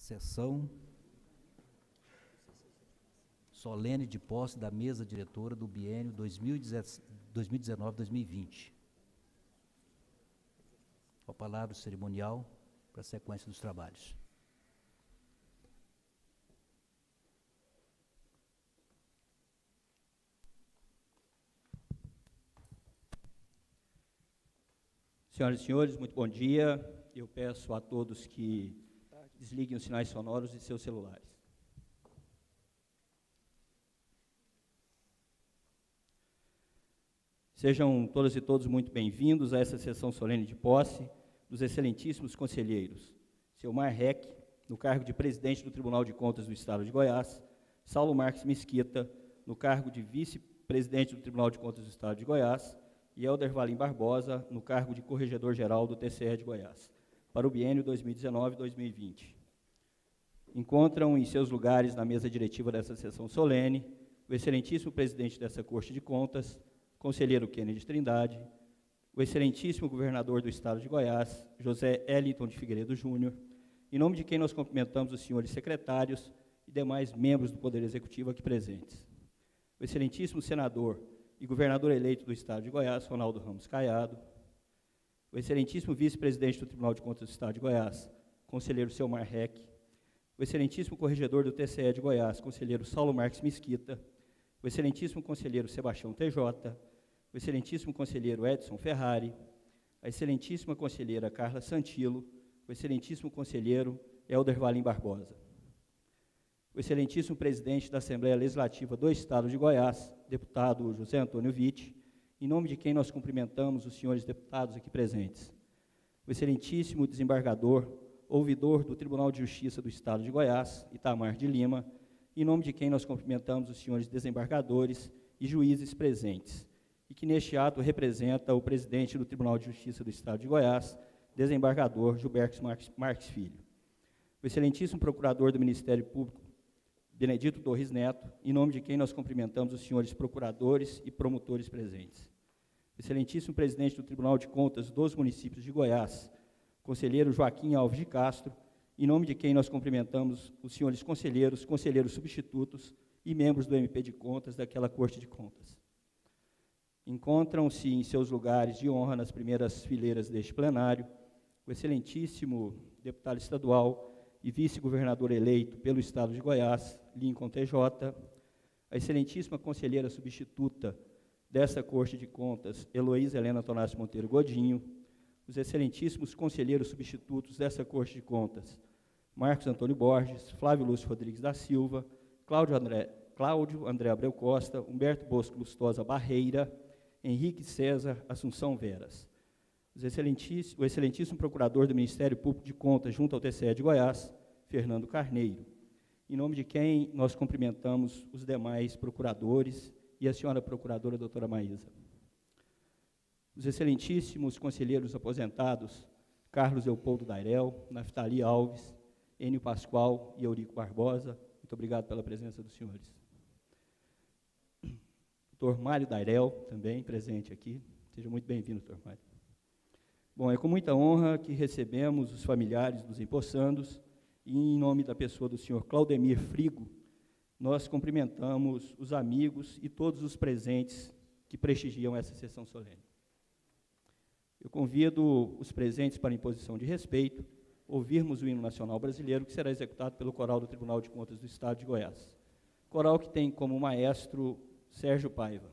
Sessão solene de posse da mesa diretora do biênio 2019-2020. Com a palavra cerimonial para a sequência dos trabalhos. Senhoras e senhores, muito bom dia. Eu peço a todos que desliguem os sinais sonoros de seus celulares. Sejam todas e todos muito bem-vindos a essa sessão solene de posse dos excelentíssimos conselheiros Selmar Reck, no cargo de presidente do Tribunal de Contas do Estado de Goiás, Saulo Marques Mesquita, no cargo de vice-presidente do Tribunal de Contas do Estado de Goiás, e Helder Valim Barbosa, no cargo de corregedor-geral do TCE de Goiás, para o biênio 2019-2020. Encontram em seus lugares na mesa diretiva dessa sessão solene o excelentíssimo presidente dessa Corte de Contas, conselheiro Kennedy Trindade, o excelentíssimo governador do Estado de Goiás, José Eliton de Figueiredo Júnior, em nome de quem nós cumprimentamos os senhores secretários e demais membros do Poder Executivo aqui presentes. O excelentíssimo senador e governador eleito do Estado de Goiás, Ronaldo Ramos Caiado, o excelentíssimo vice-presidente do Tribunal de Contas do Estado de Goiás, conselheiro Selmar Reck, o excelentíssimo corregedor do TCE de Goiás, conselheiro Saulo Marques Mesquita, o excelentíssimo conselheiro Sebastião TJ, o excelentíssimo conselheiro Edson Ferrari, a excelentíssima conselheira Carla Santilo, o excelentíssimo conselheiro Helder Valim Barbosa, o excelentíssimo presidente da Assembleia Legislativa do Estado de Goiás, deputado José Antônio Witt, em nome de quem nós cumprimentamos os senhores deputados aqui presentes, o excelentíssimo desembargador, ouvidor do Tribunal de Justiça do Estado de Goiás, Itamar de Lima, em nome de quem nós cumprimentamos os senhores desembargadores e juízes presentes, e que neste ato representa o presidente do Tribunal de Justiça do Estado de Goiás, desembargador Gilberto Marques Filho, o excelentíssimo procurador do Ministério Público, Benedito Torres Neto, em nome de quem nós cumprimentamos os senhores procuradores e promotores presentes, o excelentíssimo presidente do Tribunal de Contas dos municípios de Goiás, conselheiro Joaquim Alves de Castro, em nome de quem nós cumprimentamos os senhores conselheiros, conselheiros substitutos e membros do MP de Contas daquela Corte de Contas. Encontram-se em seus lugares de honra nas primeiras fileiras deste plenário o excelentíssimo deputado estadual e vice-governador eleito pelo Estado de Goiás, Lincoln TJ, a excelentíssima conselheira substituta dessa Corte de Contas, Heloísa Helena Tonásio Monteiro Godinho, os excelentíssimos conselheiros substitutos dessa Corte de Contas, Marcos Antônio Borges, Flávio Lúcio Rodrigues da Silva, Cláudio André Abreu Costa, Humberto Bosco Lustosa Barreira, Henrique César Assunção Veras, o excelentíssimo procurador do Ministério Público de Contas junto ao TCE de Goiás, Fernando Carneiro, em nome de quem nós cumprimentamos os demais procuradores e a senhora procuradora doutora Maísa. Os excelentíssimos conselheiros aposentados, Carlos Leopoldo Dairel, Naftali Alves, Enio Pascoal e Eurico Barbosa, muito obrigado pela presença dos senhores. Dr. Mário Dairel, também presente aqui, seja muito bem-vindo, Dr. Mário. Bom, é com muita honra que recebemos os familiares dos empossandos e, em nome da pessoa do senhor Claudemir Frigo, nós cumprimentamos os amigos e todos os presentes que prestigiam essa sessão solene. Eu convido os presentes para a imposição de respeito, ouvirmos o hino nacional brasileiro, que será executado pelo Coral do Tribunal de Contas do Estado de Goiás. Coral que tem como maestro Sérgio Paiva.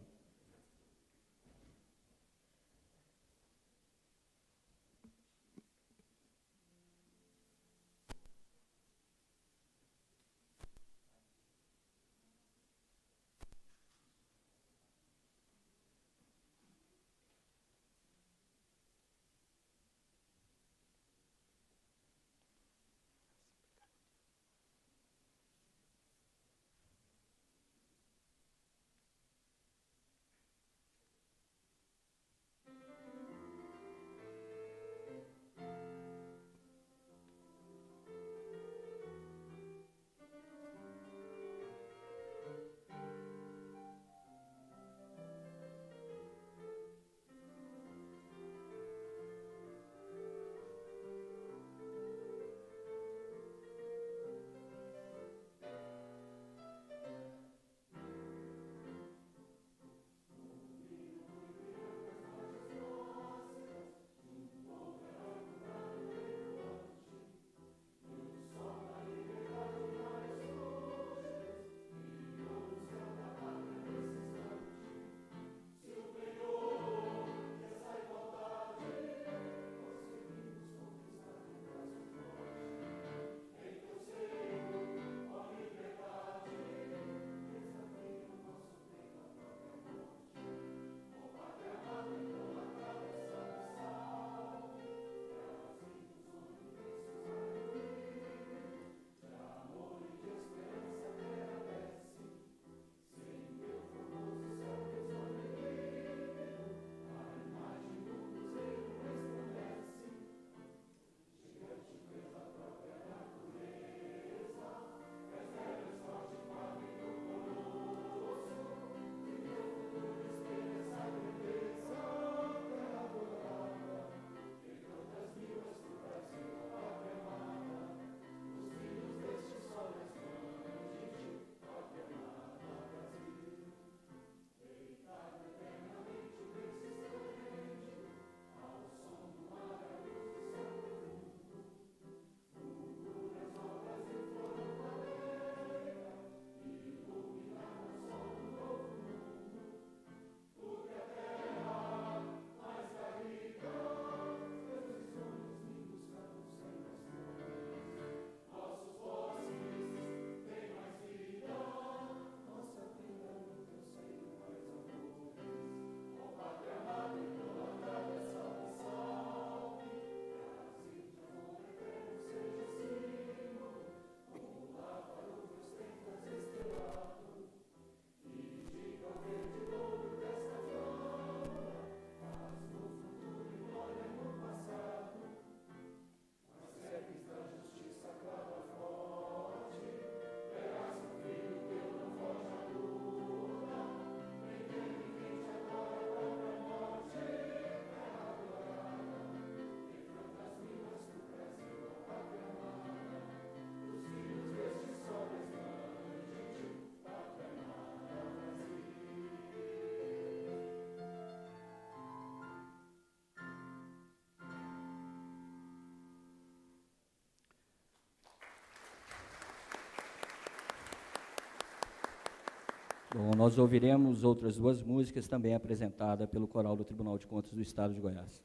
Bom, nós ouviremos outras duas músicas também apresentadas pelo Coral do Tribunal de Contas do Estado de Goiás.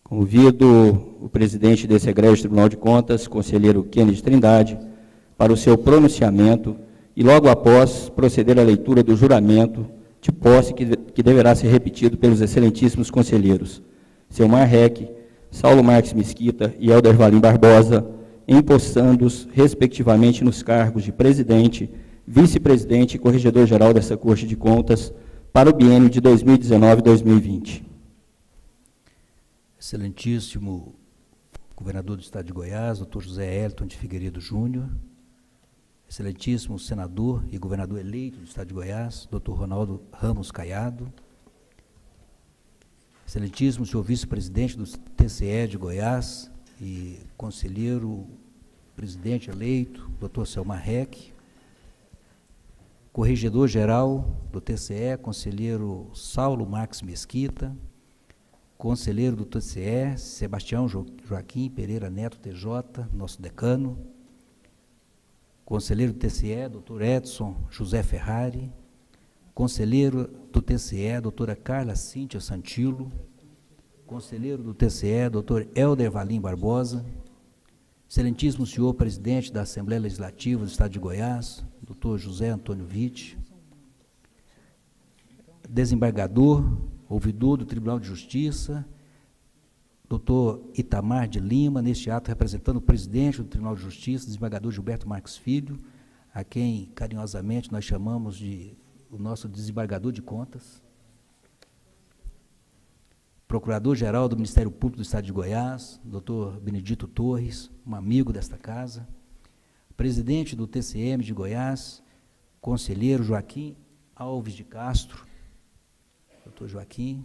Convido o presidente desse egrégio Tribunal de Contas, conselheiro Kennedy Trindade, para o seu pronunciamento e, logo após, proceder à leitura do juramento de posse que deverá ser repetido pelos excelentíssimos conselheiros Selmar Reck, Saulo Marques Mesquita e Helder Valim Barbosa, empossando-os, respectivamente, nos cargos de presidente, vice-presidente e corregedor-geral dessa Corte de Contas para o biênio de 2019-2020. Excelentíssimo governador do Estado de Goiás, doutor José Elton de Figueiredo Júnior, excelentíssimo senador e governador eleito do Estado de Goiás, doutor Ronaldo Ramos Caiado, excelentíssimo senhor vice-presidente do TCE de Goiás e conselheiro presidente eleito, doutor Selmar Reck, corregedor-geral do TCE, conselheiro Saulo Marques Mesquita, conselheiro do TCE, Sebastião Joaquim Pereira Neto, TJ, nosso decano, conselheiro do TCE, doutor Edson José Ferrari, conselheiro do TCE, doutora Carla Cíntia Santilo, conselheiro do TCE, doutor Helder Valim Barbosa, excelentíssimo senhor presidente da Assembleia Legislativa do Estado de Goiás, doutor José Antônio Witt, desembargador, ouvidor do Tribunal de Justiça, doutor Itamar de Lima, neste ato representando o presidente do Tribunal de Justiça, desembargador Gilberto Marques Filho, a quem carinhosamente nós chamamos de o nosso desembargador de contas, procurador-geral do Ministério Público do Estado de Goiás, doutor Benedito Torres, um amigo desta casa, presidente do TCM de Goiás, conselheiro Joaquim Alves de Castro, doutor Joaquim,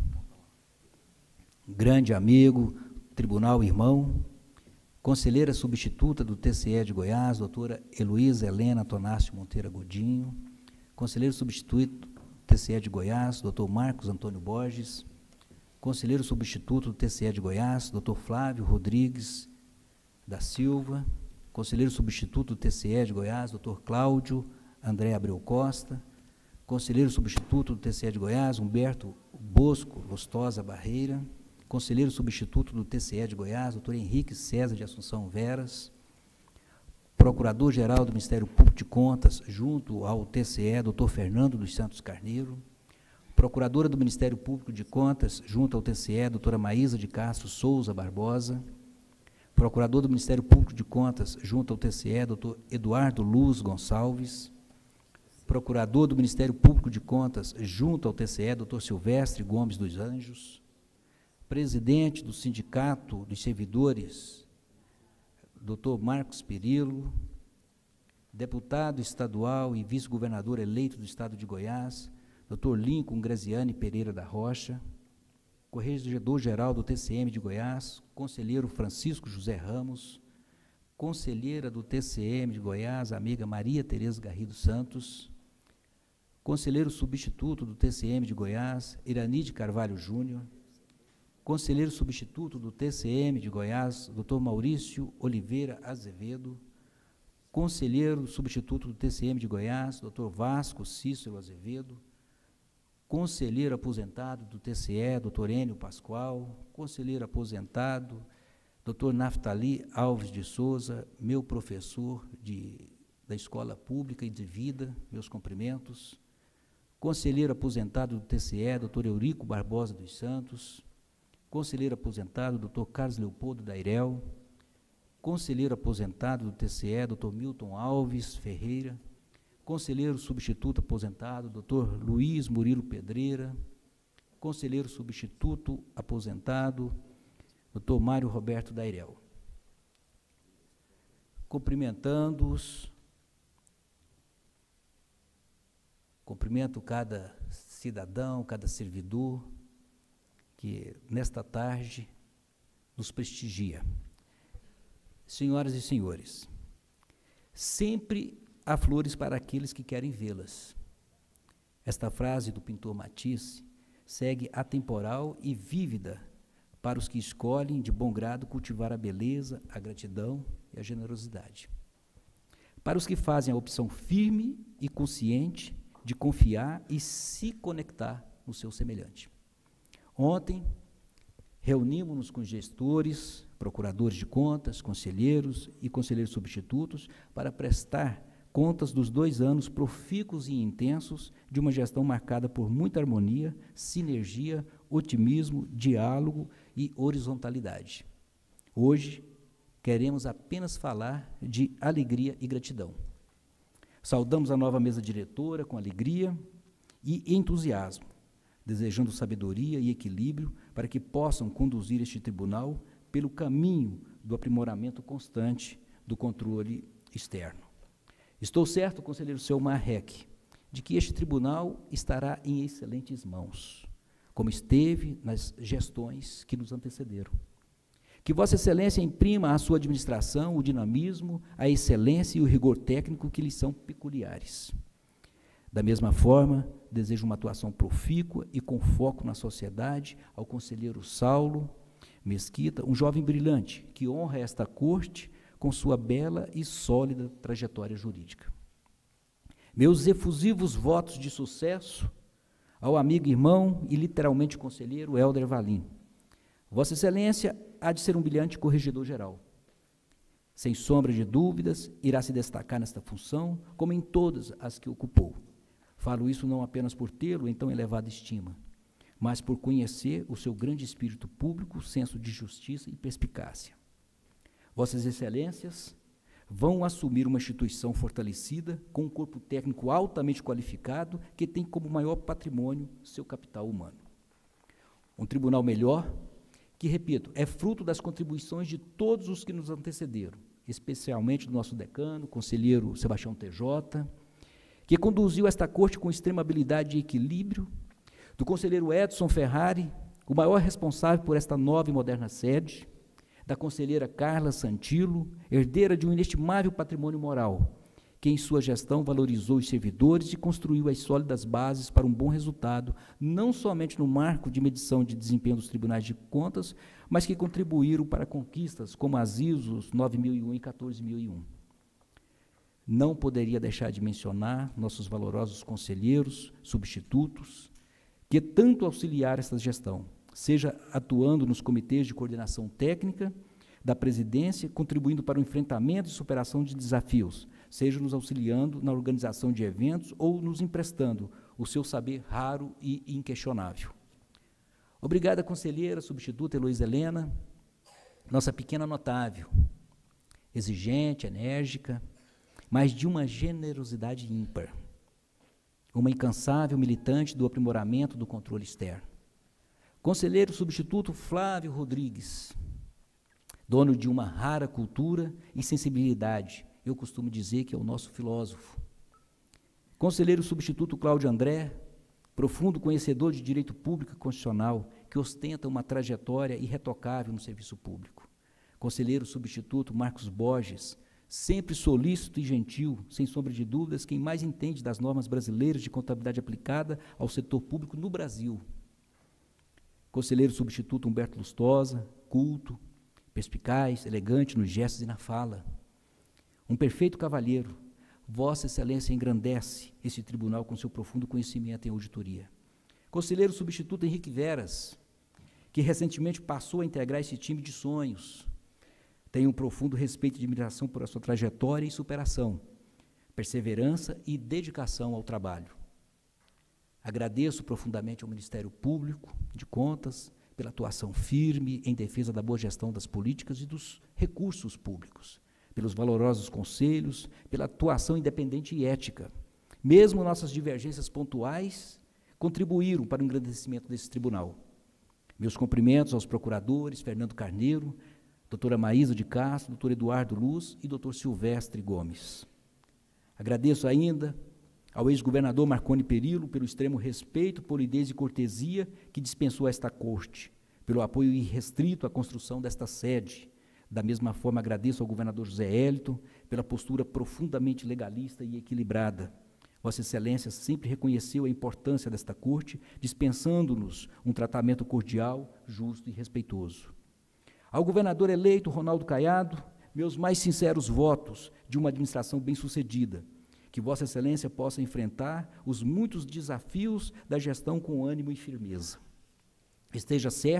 grande amigo, tribunal irmão, conselheira substituta do TCE de Goiás, doutora Heloísa Helena Tonácio Monteiro Godinho, conselheiro substituto do TCE de Goiás, doutor Marcos Antônio Borges, conselheiro substituto do TCE de Goiás, doutor Flávio Rodrigues da Silva, conselheiro substituto do TCE de Goiás, doutor Cláudio André Abreu Costa, conselheiro substituto do TCE de Goiás, Humberto Bosco Lustosa Barreira, conselheiro substituto do TCE de Goiás, doutor Henrique César de Assunção Veras, procurador-geral do Ministério Público de Contas, junto ao TCE, doutor Fernando dos Santos Carneiro, procuradora do Ministério Público de Contas, junto ao TCE, doutora Maísa de Castro Souza Barbosa, procurador do Ministério Público de Contas, junto ao TCE, doutor Eduardo Luz Gonçalves, procurador do Ministério Público de Contas, junto ao TCE, doutor Silvestre Gomes dos Anjos, presidente do Sindicato dos Servidores, doutor Marcos Perillo, deputado estadual e vice-governador eleito do Estado de Goiás, doutor Lincoln Graziani Pereira da Rocha, corregedor-geral do TCM de Goiás, conselheiro Francisco José Ramos, conselheira do TCM de Goiás, amiga Maria Tereza Garrido Santos, conselheiro substituto do TCM de Goiás, Irani de Carvalho Júnior, conselheiro substituto do TCM de Goiás, doutor Maurício Oliveira Azevedo, conselheiro substituto do TCM de Goiás, doutor Vasco Cícero Azevedo, conselheiro aposentado do TCE, doutor Enio Pascoal, conselheiro aposentado, doutor Naftali Alves de Souza, meu professor da Escola Pública e de Vida, meus cumprimentos, conselheiro aposentado do TCE, doutor Eurico Barbosa dos Santos, conselheiro aposentado, doutor Carlos Leopoldo Dairel, conselheiro aposentado do TCE, doutor Milton Alves Ferreira, conselheiro substituto aposentado, doutor Luiz Murilo Pedreira, conselheiro substituto aposentado, doutor Mário Roberto Dairel. Cumprimentando-os, cumprimento cada cidadão, cada servidor que nesta tarde nos prestigia. Senhoras e senhores, sempre há flores para aqueles que querem vê-las. Esta frase do pintor Matisse segue atemporal e vívida para os que escolhem de bom grado cultivar a beleza, a gratidão e a generosidade. Para os que fazem a opção firme e consciente de confiar e se conectar no seu semelhante. Ontem, Reunimos-nos com gestores, procuradores de contas, conselheiros e conselheiros substitutos para prestar contas dos 2 anos profícuos e intensos de uma gestão marcada por muita harmonia, sinergia, otimismo, diálogo e horizontalidade. Hoje, queremos apenas falar de alegria e gratidão. Saudamos a nova mesa diretora com alegria e entusiasmo, desejando sabedoria e equilíbrio para que possam conduzir este tribunal pelo caminho do aprimoramento constante do controle externo. Estou certo, conselheiro Selmar Reck, de que este tribunal estará em excelentes mãos, como esteve nas gestões que nos antecederam. Que Vossa Excelência imprima à sua administração o dinamismo, a excelência e o rigor técnico que lhes são peculiares. Da mesma forma, desejo uma atuação profícua e com foco na sociedade ao conselheiro Saulo Mesquita, um jovem brilhante que honra esta corte com sua bela e sólida trajetória jurídica. Meus efusivos votos de sucesso ao amigo, irmão e literalmente conselheiro Hélder Valim. Vossa Excelência há de ser um brilhante corregedor-geral. Sem sombra de dúvidas, irá se destacar nesta função, como em todas as que ocupou. Falo isso não apenas por tê-lo em tão elevada estima, mas por conhecer o seu grande espírito público, senso de justiça e perspicácia. Vossas Excelências vão assumir uma instituição fortalecida, com um corpo técnico altamente qualificado, que tem como maior patrimônio seu capital humano. Um tribunal melhor, que, repito, é fruto das contribuições de todos os que nos antecederam, especialmente do nosso decano, conselheiro Sebastião TJ, que conduziu esta corte com extrema habilidade e equilíbrio, do conselheiro Edson Ferrari, o maior responsável por esta nova e moderna sede, da conselheira Carla Santilo, herdeira de um inestimável patrimônio moral, que em sua gestão valorizou os servidores e construiu as sólidas bases para um bom resultado, não somente no marco de medição de desempenho dos tribunais de contas, mas que contribuíram para conquistas como as ISOs 9001 e 14001. Não poderia deixar de mencionar nossos valorosos conselheiros, substitutos, que tanto auxiliaram esta gestão, seja atuando nos comitês de coordenação técnica da presidência, contribuindo para o enfrentamento e superação de desafios, seja nos auxiliando na organização de eventos ou nos emprestando o seu saber raro e inquestionável. Obrigada, conselheira substituta Heloísa Helena, nossa pequena notável, exigente, enérgica, mas de uma generosidade ímpar, uma incansável militante do aprimoramento do controle externo. Conselheiro substituto Flávio Rodrigues, dono de uma rara cultura e sensibilidade, eu costumo dizer que é o nosso filósofo. Conselheiro substituto Cláudio André, profundo conhecedor de direito público e constitucional, que ostenta uma trajetória irretocável no serviço público. Conselheiro substituto Marcos Borges, sempre solícito e gentil, sem sombra de dúvidas, quem mais entende das normas brasileiras de contabilidade aplicada ao setor público no Brasil. Conselheiro substituto Humberto Lustosa, culto, perspicaz, elegante nos gestos e na fala. Um perfeito cavalheiro, Vossa Excelência engrandece esse tribunal com seu profundo conhecimento em auditoria. Conselheiro substituto Henrique Veras, que recentemente passou a integrar esse time de sonhos. Tenho um profundo respeito e admiração por a sua trajetória e superação, perseverança e dedicação ao trabalho. Agradeço profundamente ao Ministério Público de Contas pela atuação firme em defesa da boa gestão das políticas e dos recursos públicos, pelos valorosos conselhos, pela atuação independente e ética. Mesmo nossas divergências pontuais contribuíram para o engrandecimento desse tribunal. Meus cumprimentos aos procuradores Fernando Carneiro, doutora Maísa de Castro, doutor Eduardo Luz e doutor Silvestre Gomes. Agradeço ainda ao ex-governador Marconi Perillo pelo extremo respeito, polidez e cortesia que dispensou a esta corte, pelo apoio irrestrito à construção desta sede. Da mesma forma, agradeço ao governador José Hélito pela postura profundamente legalista e equilibrada. Vossa Excelência sempre reconheceu a importância desta corte, dispensando-nos um tratamento cordial, justo e respeitoso. Ao governador eleito Ronaldo Caiado, meus mais sinceros votos de uma administração bem-sucedida, que Vossa Excelência possa enfrentar os muitos desafios da gestão com ânimo e firmeza. Esteja certo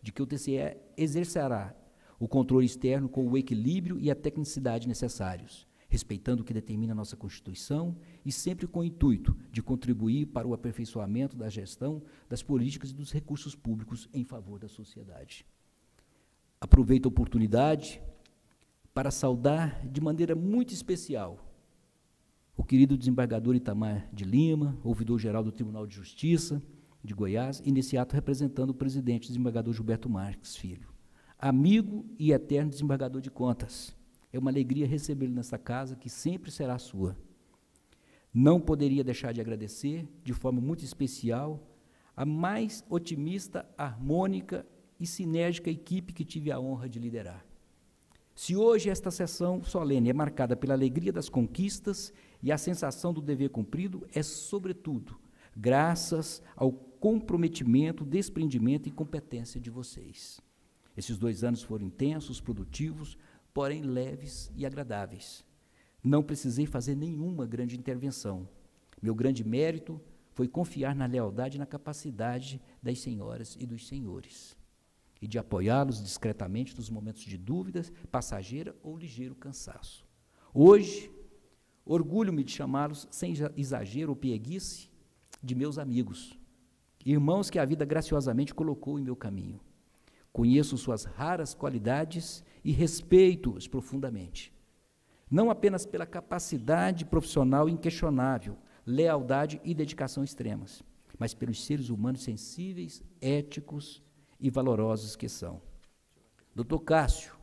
de que o TCE exercerá o controle externo com o equilíbrio e a tecnicidade necessários, respeitando o que determina a nossa Constituição e sempre com o intuito de contribuir para o aperfeiçoamento da gestão das políticas e dos recursos públicos em favor da sociedade. Aproveito a oportunidade para saudar de maneira muito especial o querido desembargador Itamar de Lima, ouvidor-geral do Tribunal de Justiça de Goiás, e nesse ato representando o presidente, desembargador Gilberto Marques Filho. Amigo e eterno desembargador de contas, é uma alegria recebê-lo nesta casa, que sempre será sua. Não poderia deixar de agradecer, de forma muito especial, a mais otimista, harmônica e sinérgica equipe que tive a honra de liderar. Se hoje esta sessão solene é marcada pela alegria das conquistas e a sensação do dever cumprido, é, sobretudo, graças ao comprometimento, desprendimento e competência de vocês. Esses 2 anos foram intensos, produtivos, porém leves e agradáveis. Não precisei fazer nenhuma grande intervenção. Meu grande mérito foi confiar na lealdade e na capacidade das senhoras e dos senhores, e de apoiá-los discretamente nos momentos de dúvidas, passageira ou ligeiro cansaço. Hoje, orgulho-me de chamá-los, sem exagero ou pieguice, de meus amigos, irmãos que a vida graciosamente colocou em meu caminho. Conheço suas raras qualidades e respeito-os profundamente, não apenas pela capacidade profissional inquestionável, lealdade e dedicação extremas, mas pelos seres humanos sensíveis, éticos e valorosos que são. Dr. Cássio,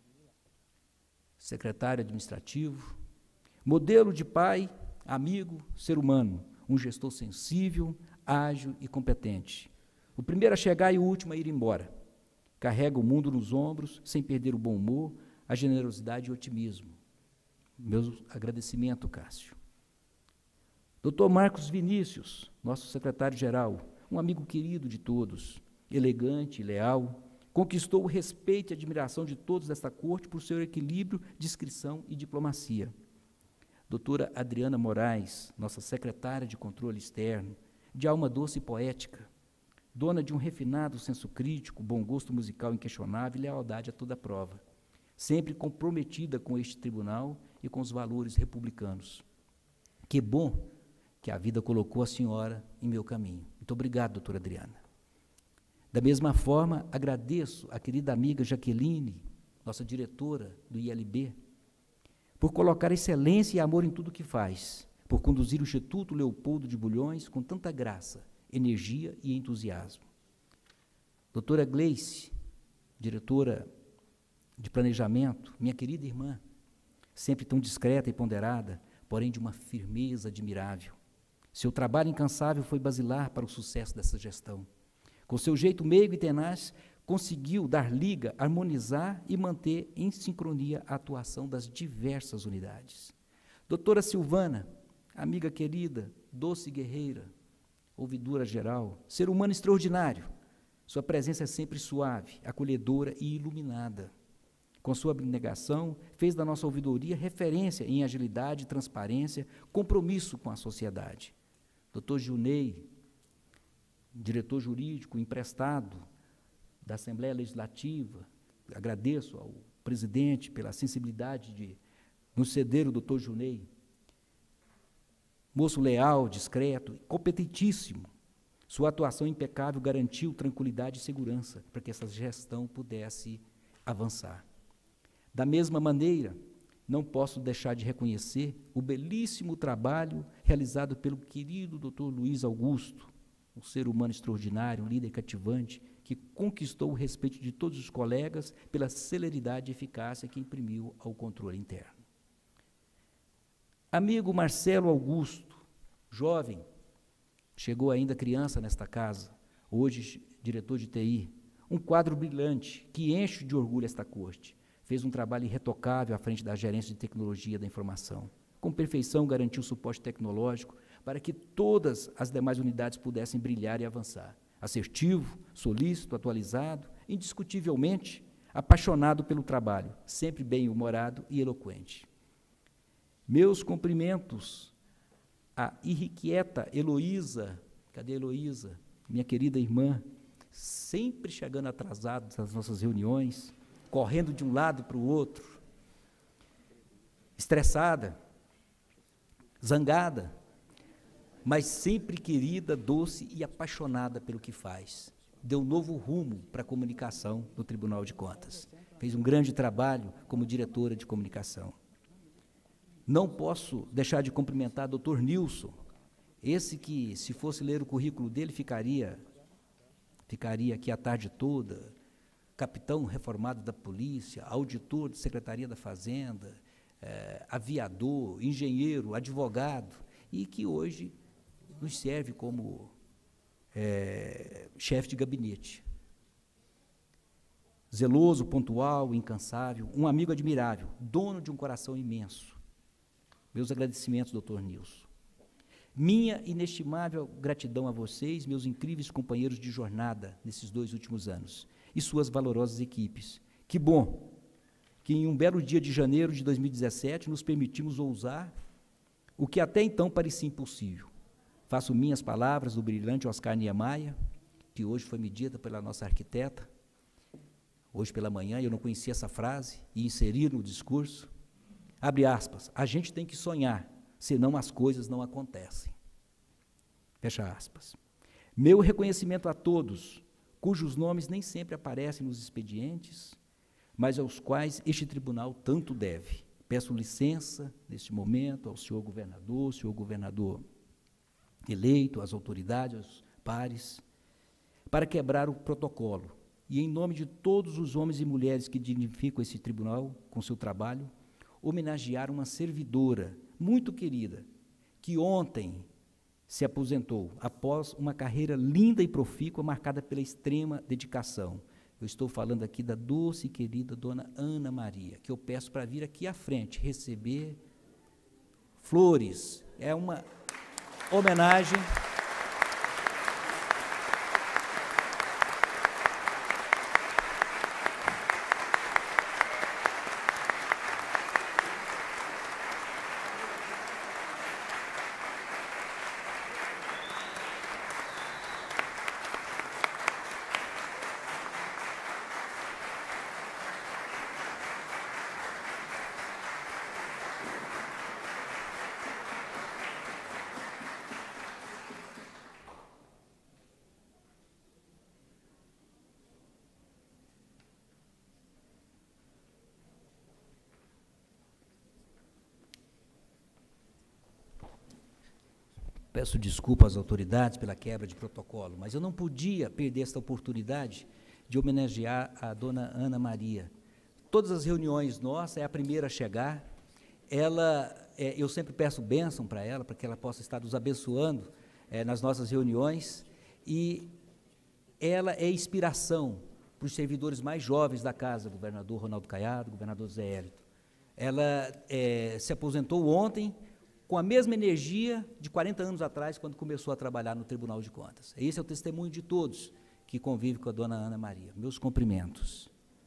secretário administrativo, modelo de pai, amigo, ser humano, um gestor sensível, ágil e competente. O primeiro a chegar e o último a ir embora. Carrega o mundo nos ombros, sem perder o bom humor, a generosidade e o otimismo. Meu agradecimento, Cássio. Dr. Marcos Vinícius, nosso secretário-geral, um amigo querido de todos, elegante e leal, conquistou o respeito e admiração de todos desta corte por seu equilíbrio, discrição e diplomacia. Doutora Adriana Moraes, nossa secretária de controle externo, de alma doce e poética, dona de um refinado senso crítico, bom gosto musical inquestionável e lealdade a toda prova, sempre comprometida com este tribunal e com os valores republicanos. Que bom que a vida colocou a senhora em meu caminho. Muito obrigado, doutora Adriana. Da mesma forma, agradeço à querida amiga Jaqueline, nossa diretora do ILB, por colocar excelência e amor em tudo que faz, por conduzir o Instituto Leopoldo de Bulhões com tanta graça, energia e entusiasmo. Doutora Gleice, diretora de planejamento, minha querida irmã, sempre tão discreta e ponderada, porém de uma firmeza admirável. Seu trabalho incansável foi basilar para o sucesso dessa gestão. Com seu jeito meigo e tenaz, conseguiu dar liga, harmonizar e manter em sincronia a atuação das diversas unidades. Doutora Silvana, amiga querida, doce guerreira, ouvidora geral, ser humano extraordinário. Sua presença é sempre suave, acolhedora e iluminada. Com sua abnegação, fez da nossa ouvidoria referência em agilidade, transparência, compromisso com a sociedade. Dr. Gilney, diretor jurídico emprestado da Assembleia Legislativa, agradeço ao presidente pela sensibilidade de nos ceder o doutor Gilney. Moço leal, discreto, competentíssimo. Sua atuação impecável garantiu tranquilidade e segurança para que essa gestão pudesse avançar. Da mesma maneira, não posso deixar de reconhecer o belíssimo trabalho realizado pelo querido Dr. Luiz Augusto, um ser humano extraordinário, um líder cativante, que conquistou o respeito de todos os colegas pela celeridade e eficácia que imprimiu ao controle interno. Amigo Marcelo Augusto, jovem, chegou ainda criança nesta casa, hoje diretor de TI, um quadro brilhante que enche de orgulho esta corte. Fez um trabalho irretocável à frente da gerência de tecnologia da informação. Com perfeição garantiu suporte tecnológico para que todas as demais unidades pudessem brilhar e avançar. Assertivo, solícito, atualizado, indiscutivelmente apaixonado pelo trabalho, sempre bem-humorado e eloquente. Meus cumprimentos à irrequieta Heloísa, cadê Heloísa? Minha querida irmã, sempre chegando atrasado nas nossas reuniões, correndo de um lado para o outro, estressada, zangada, mas sempre querida, doce e apaixonada pelo que faz. Deu um novo rumo para a comunicação no Tribunal de Contas. Fez um grande trabalho como diretora de comunicação. Não posso deixar de cumprimentar o Dr. Nilson, esse que, se fosse ler o currículo dele, ficaria aqui a tarde toda, capitão reformado da polícia, auditor de Secretaria da Fazenda, aviador, engenheiro, advogado, e que hoje nos serve como chefe de gabinete. Zeloso, pontual, incansável, um amigo admirável, dono de um coração imenso. Meus agradecimentos, doutor Nilson. Minha inestimável gratidão a vocês, meus incríveis companheiros de jornada nesses 2 últimos anos, e suas valorosas equipes. Que bom que em um belo dia de janeiro de 2017 nos permitimos ousar o que até então parecia impossível. Faço minhas palavras do brilhante Oscar Niemeyer, que hoje foi medida pela nossa arquiteta. Hoje pela manhã eu não conhecia essa frase e inseri no discurso. Abre aspas, a gente tem que sonhar, senão as coisas não acontecem. Fecha aspas. Meu reconhecimento a todos, cujos nomes nem sempre aparecem nos expedientes, mas aos quais este tribunal tanto deve. Peço licença, neste momento, ao senhor governador eleito, às autoridades, aos pares, para quebrar o protocolo. E, em nome de todos os homens e mulheres que dignificam esse tribunal com seu trabalho, homenagear uma servidora muito querida, que ontem se aposentou, após uma carreira linda e profícua, marcada pela extrema dedicação. Eu estou falando aqui da doce e querida dona Ana Maria, que eu peço para vir aqui à frente, receber flores. É uma homenagem. Peço desculpa às autoridades pela quebra de protocolo, mas eu não podia perder esta oportunidade de homenagear a dona Ana Maria. Todas as reuniões nossas, é a primeira a chegar. Eu sempre peço bênção para ela, para que ela possa estar nos abençoando nas nossas reuniões, e ela é inspiração para os servidores mais jovens da casa, governador Ronaldo Caiado, governador Zé Hélito. Ela se aposentou ontem, com a mesma energia de 40 anos atrás, quando começou a trabalhar no Tribunal de Contas. Esse é o testemunho de todos que convivem com a dona Ana Maria. Meus cumprimentos.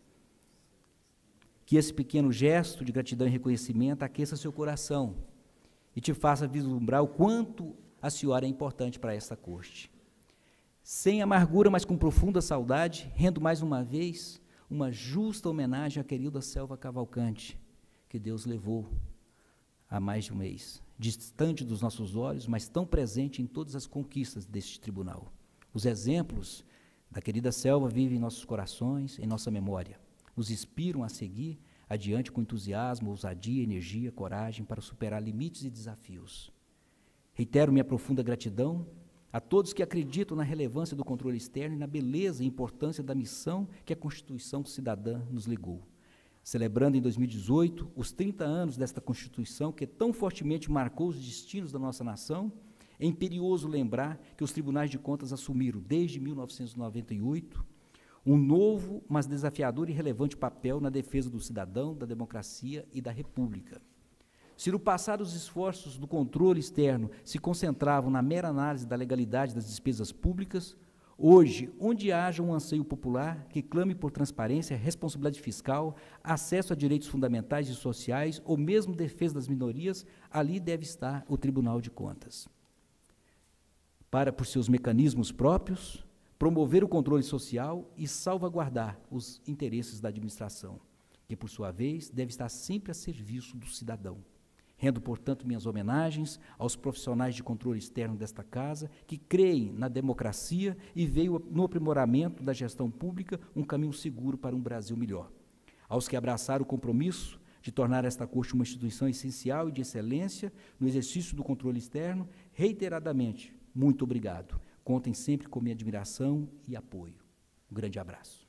Que esse pequeno gesto de gratidão e reconhecimento aqueça seu coração e te faça vislumbrar o quanto a senhora é importante para esta corte. Sem amargura, mas com profunda saudade, rendo mais uma vez uma justa homenagem à querida Selva Cavalcante, que Deus levou há mais de um mês, distante dos nossos olhos, mas tão presente em todas as conquistas deste tribunal. Os exemplos da querida Selva vivem em nossos corações, em nossa memória. Nos inspiram a seguir adiante com entusiasmo, ousadia, energia, coragem para superar limites e desafios. Reitero minha profunda gratidão a todos que acreditam na relevância do controle externo e na beleza e importância da missão que a Constituição Cidadã nos legou. Celebrando em 2018 os 30 anos desta Constituição que tão fortemente marcou os destinos da nossa nação, é imperioso lembrar que os tribunais de contas assumiram, desde 1998, um novo, mas desafiador e relevante papel na defesa do cidadão, da democracia e da república. Se no passado os esforços do controle externo se concentravam na mera análise da legalidade das despesas públicas, hoje, onde haja um anseio popular que clame por transparência, responsabilidade fiscal, acesso a direitos fundamentais e sociais, ou mesmo defesa das minorias, ali deve estar o Tribunal de Contas. Por seus mecanismos próprios, promover o controle social e salvaguardar os interesses da administração, que, por sua vez, deve estar sempre a serviço do cidadão. Rendo, portanto, minhas homenagens aos profissionais de controle externo desta casa, que creem na democracia e veem no aprimoramento da gestão pública um caminho seguro para um Brasil melhor. Aos que abraçaram o compromisso de tornar esta Corte uma instituição essencial e de excelência no exercício do controle externo, reiteradamente, muito obrigado. Contem sempre com minha admiração e apoio. Um grande abraço.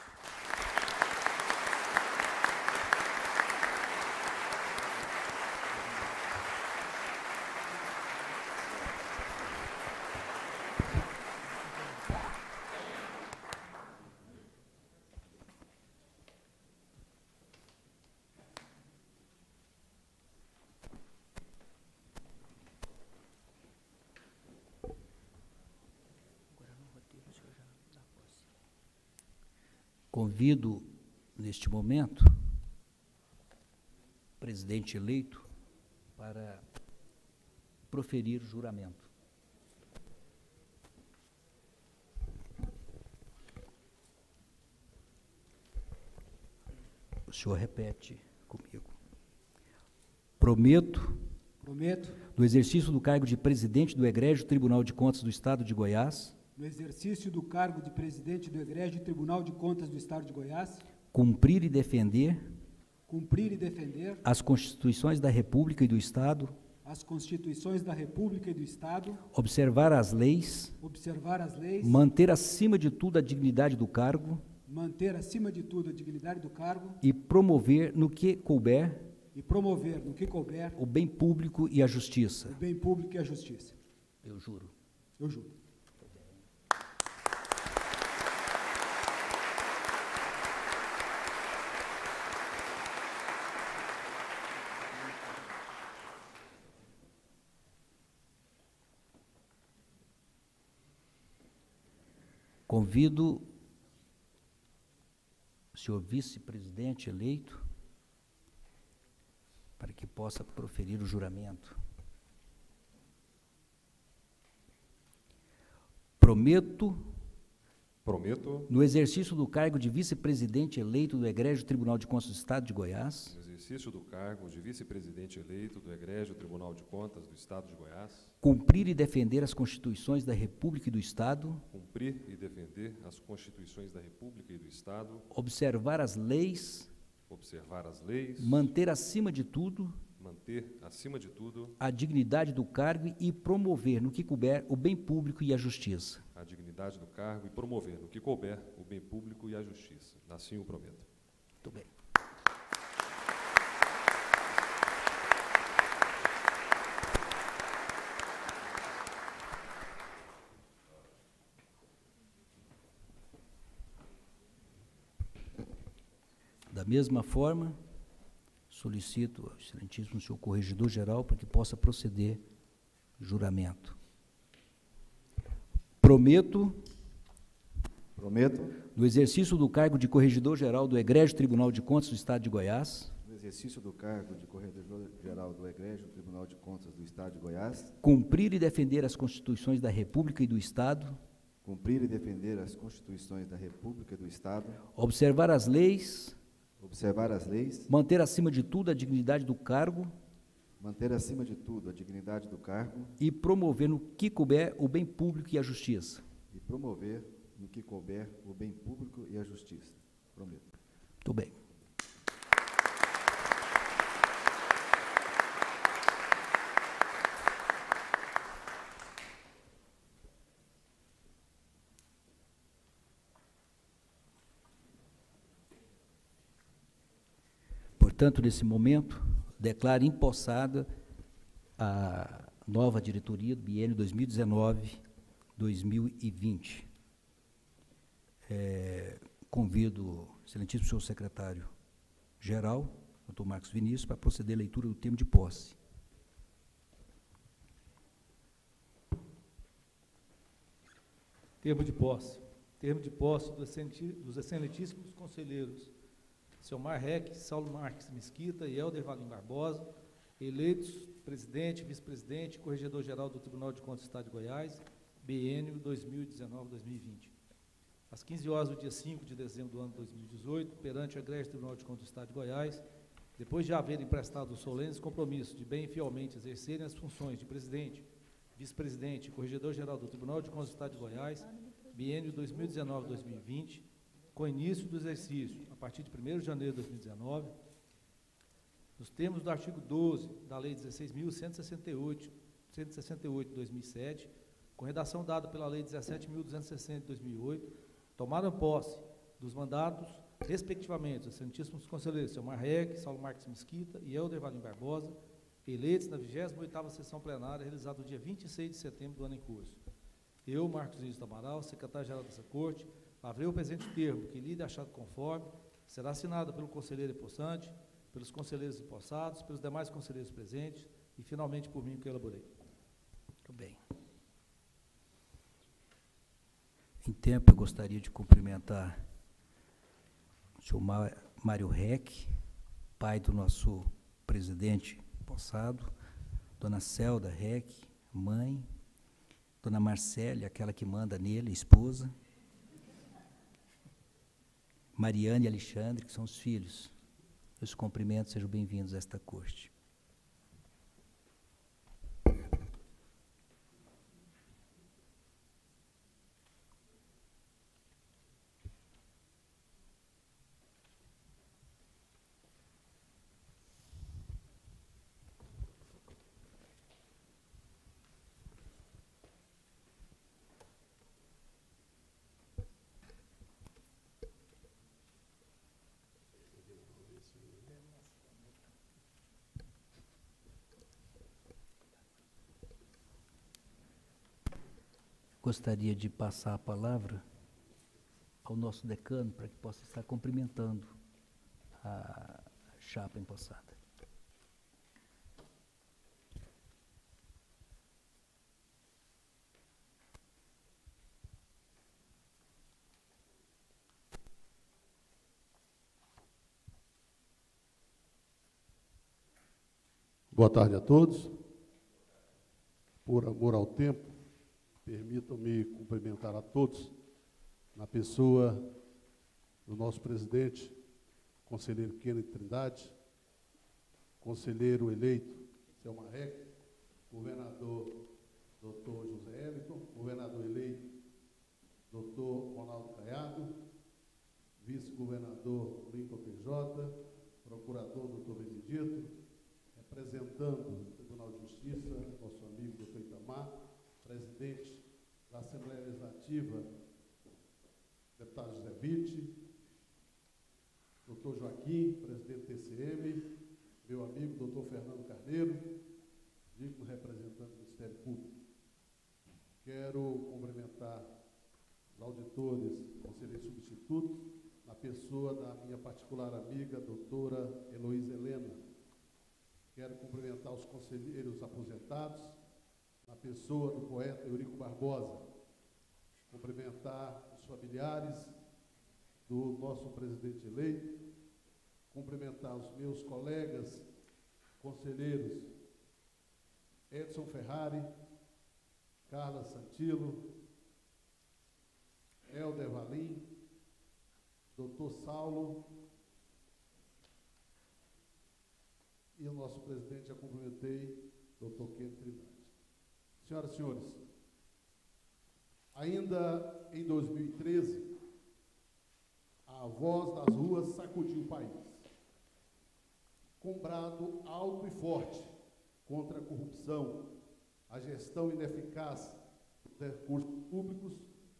Convido, neste momento, o presidente eleito para proferir o juramento. O senhor repete comigo. Prometo, no exercício do cargo de presidente do Egrégio Tribunal de Contas do Estado de Goiás, no exercício do cargo de presidente do Egrégio Tribunal de Contas do Estado de Goiás, cumprir e defender as Constituições da República e do Estado, observar as leis, manter acima de tudo a dignidade do cargo, e promover no que couber o bem público e a justiça. Eu juro. Convido o senhor vice-presidente eleito para que possa proferir o juramento. Prometo, no exercício do cargo de vice-presidente eleito do Egrégio Tribunal de Contas do Estado de Goiás, cumprir e defender as Constituições da República e do Estado, observar as leis, manter acima de tudo a dignidade do cargo e promover no que couber o bem público e a justiça. Assim o prometo. Muito bem. Da mesma forma, solicito ao excelentíssimo senhor corregedor-geral para que possa proceder o juramento. Prometo, no exercício do cargo de corregedor-geral do Egrégio Tribunal de Contas do Estado de Goiás, cumprir e defender as Constituições da República e do Estado, observar as leis, manter acima de tudo a dignidade do cargo, e promover no que couber o bem público e a justiça. Prometo. Muito bem. Portanto, nesse momento, declaro empossada a nova diretoria do biênio 2019-2020. Convido o excelentíssimo senhor secretário-geral, doutor Marcos Vinícius, para proceder à leitura do termo de posse. Termo de posse. Termo de posse dos excelentíssimos conselheiros Selmar Reck, Saulo Marques Mesquita e Helder Valim Barbosa, eleitos presidente, vice-presidente e corregedor-geral do Tribunal de Contas do Estado de Goiás, biênio 2019-2020. às 15 horas do dia 5 de dezembro do ano de 2018, perante o Egrégio Tribunal de Contas do Estado de Goiás, depois de haverem prestado os solenes compromissos de bem e fielmente exercerem as funções de presidente, vice-presidente e corregedor-geral do Tribunal de Contas do Estado de Goiás, biênio 2019-2020, com início do exercício a partir de 1º de janeiro de 2019, nos termos do artigo 12 da Lei 16.168 de 2007, com redação dada pela Lei 17.260 de 2008, tomaram posse dos mandatos, respectivamente, dos excelentíssimos conselheiros Selmar Reck, Saulo Marques Mesquita e Helder Valim Barbosa, eleitos na 28ª sessão plenária, realizada no dia 26 de setembro do ano em curso. Eu, Marcos Vinícius do Amaral, secretário-geral dessa Corte, lavrei o presente termo, que lhe achado conforme, será assinado pelo conselheiro empossante, pelos conselheiros empossados, pelos demais conselheiros presentes e, finalmente, por mim, que eu elaborei. Muito bem. Em tempo, eu gostaria de cumprimentar o senhor Mário Reck, pai do nosso presidente empossado, dona Celda Reck, mãe, dona Marcélia, aquela que manda nele, esposa, Mariane e Alexandre, que são os filhos. Meus cumprimentos, sejam bem-vindos a esta corte. Gostaria de passar a palavra ao nosso decano para que possa estar cumprimentando a chapa empossada. Boa tarde a todos. Por amor ao tempo, permitam-me cumprimentar a todos, na pessoa do nosso presidente, conselheiro Kenneth Trindade, conselheiro eleito, Selmar Reck, governador, doutor José Eliton, governador eleito, doutor Ronaldo Caiado, vice-governador Lincoln PJ, procurador, doutor Benedito, representando o Tribunal de Justiça, nosso amigo doutor Itamar, presidente da Assembleia Legislativa, deputado José Vitti, doutor Joaquim, presidente do TCM, meu amigo doutor Fernando Carneiro, digno representante do Ministério Público. Quero cumprimentar os auditores, conselheiros substitutos, na pessoa da minha particular amiga, doutora Heloísa Helena. Quero cumprimentar os conselheiros aposentados, na pessoa do poeta Eurico Barbosa, cumprimentar os familiares do nosso presidente eleito, cumprimentar os meus colegas conselheiros Edson Ferrari, Carla Santilo, Helder Valim, doutor Saulo, e o nosso presidente, já cumprimentei, doutor Kenneth Trindade. Senhoras e senhores, ainda em 2013, a voz das ruas sacudiu o país, com brado alto e forte contra a corrupção, a gestão ineficaz dos recursos públicos,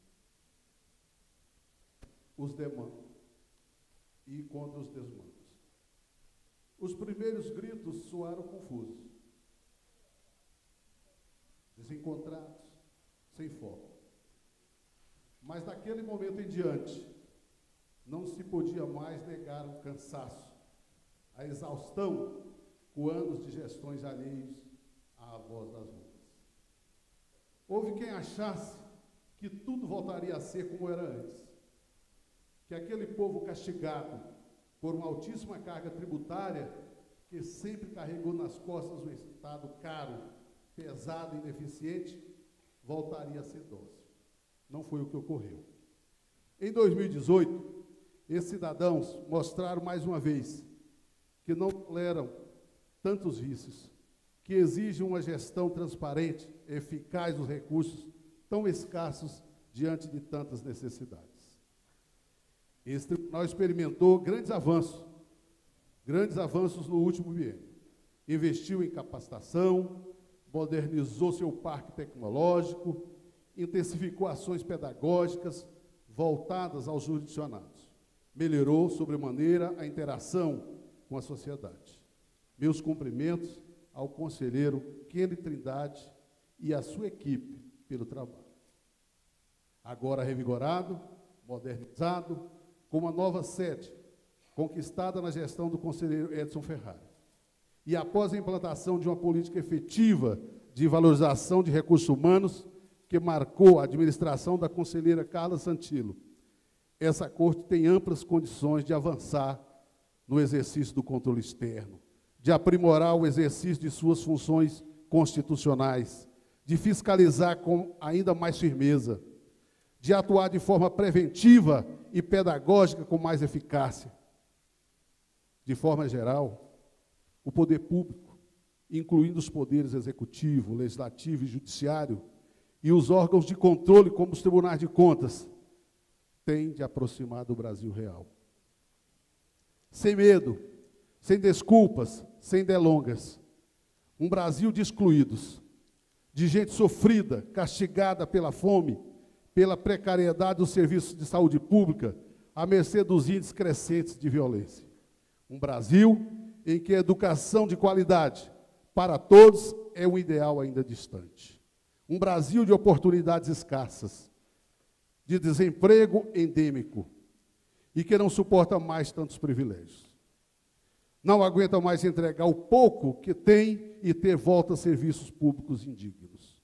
os demandos e contra os desmandos. Os primeiros gritos soaram confusos, desencontrados, sem foco. Mas daquele momento em diante, não se podia mais negar o cansaço, a exaustão com anos de gestões alheios à voz das ruas. Houve quem achasse que tudo voltaria a ser como era antes, que aquele povo castigado por uma altíssima carga tributária, que sempre carregou nas costas um Estado caro, pesado e ineficiente, voltaria a ser dócil. Não foi o que ocorreu. Em 2018, esses cidadãos mostraram mais uma vez que não toleram tantos vícios, que exigem uma gestão transparente, eficaz dos recursos tão escassos diante de tantas necessidades. Esse tribunal experimentou grandes avanços no último biênio. Investiu em capacitação, modernizou seu parque tecnológico, intensificou ações pedagógicas voltadas aos jurisdicionados, melhorou sobremaneira a interação com a sociedade. Meus cumprimentos ao conselheiro Kennedy Trindade e à sua equipe pelo trabalho. Agora revigorado, modernizado, com uma nova sede, conquistada na gestão do conselheiro Edson Ferrari. E após a implantação de uma política efetiva de valorização de recursos humanos, que marcou a administração da conselheira Carla Santillo, essa Corte tem amplas condições de avançar no exercício do controle externo, de aprimorar o exercício de suas funções constitucionais, de fiscalizar com ainda mais firmeza, de atuar de forma preventiva e pedagógica com mais eficácia. De forma geral, o poder público, incluindo os poderes executivo, legislativo e judiciário, e os órgãos de controle, como os tribunais de contas, tem de aproximar do Brasil real. Sem medo, sem desculpas, sem delongas. Um Brasil de excluídos, de gente sofrida, castigada pela fome, pela precariedade dos serviços de saúde pública, à mercê dos índices crescentes de violência. Um Brasil em que a educação de qualidade para todos é um ideal ainda distante. Um Brasil de oportunidades escassas, de desemprego endêmico e que não suporta mais tantos privilégios. Não aguenta mais entregar o pouco que tem e ter volta a serviços públicos indignos.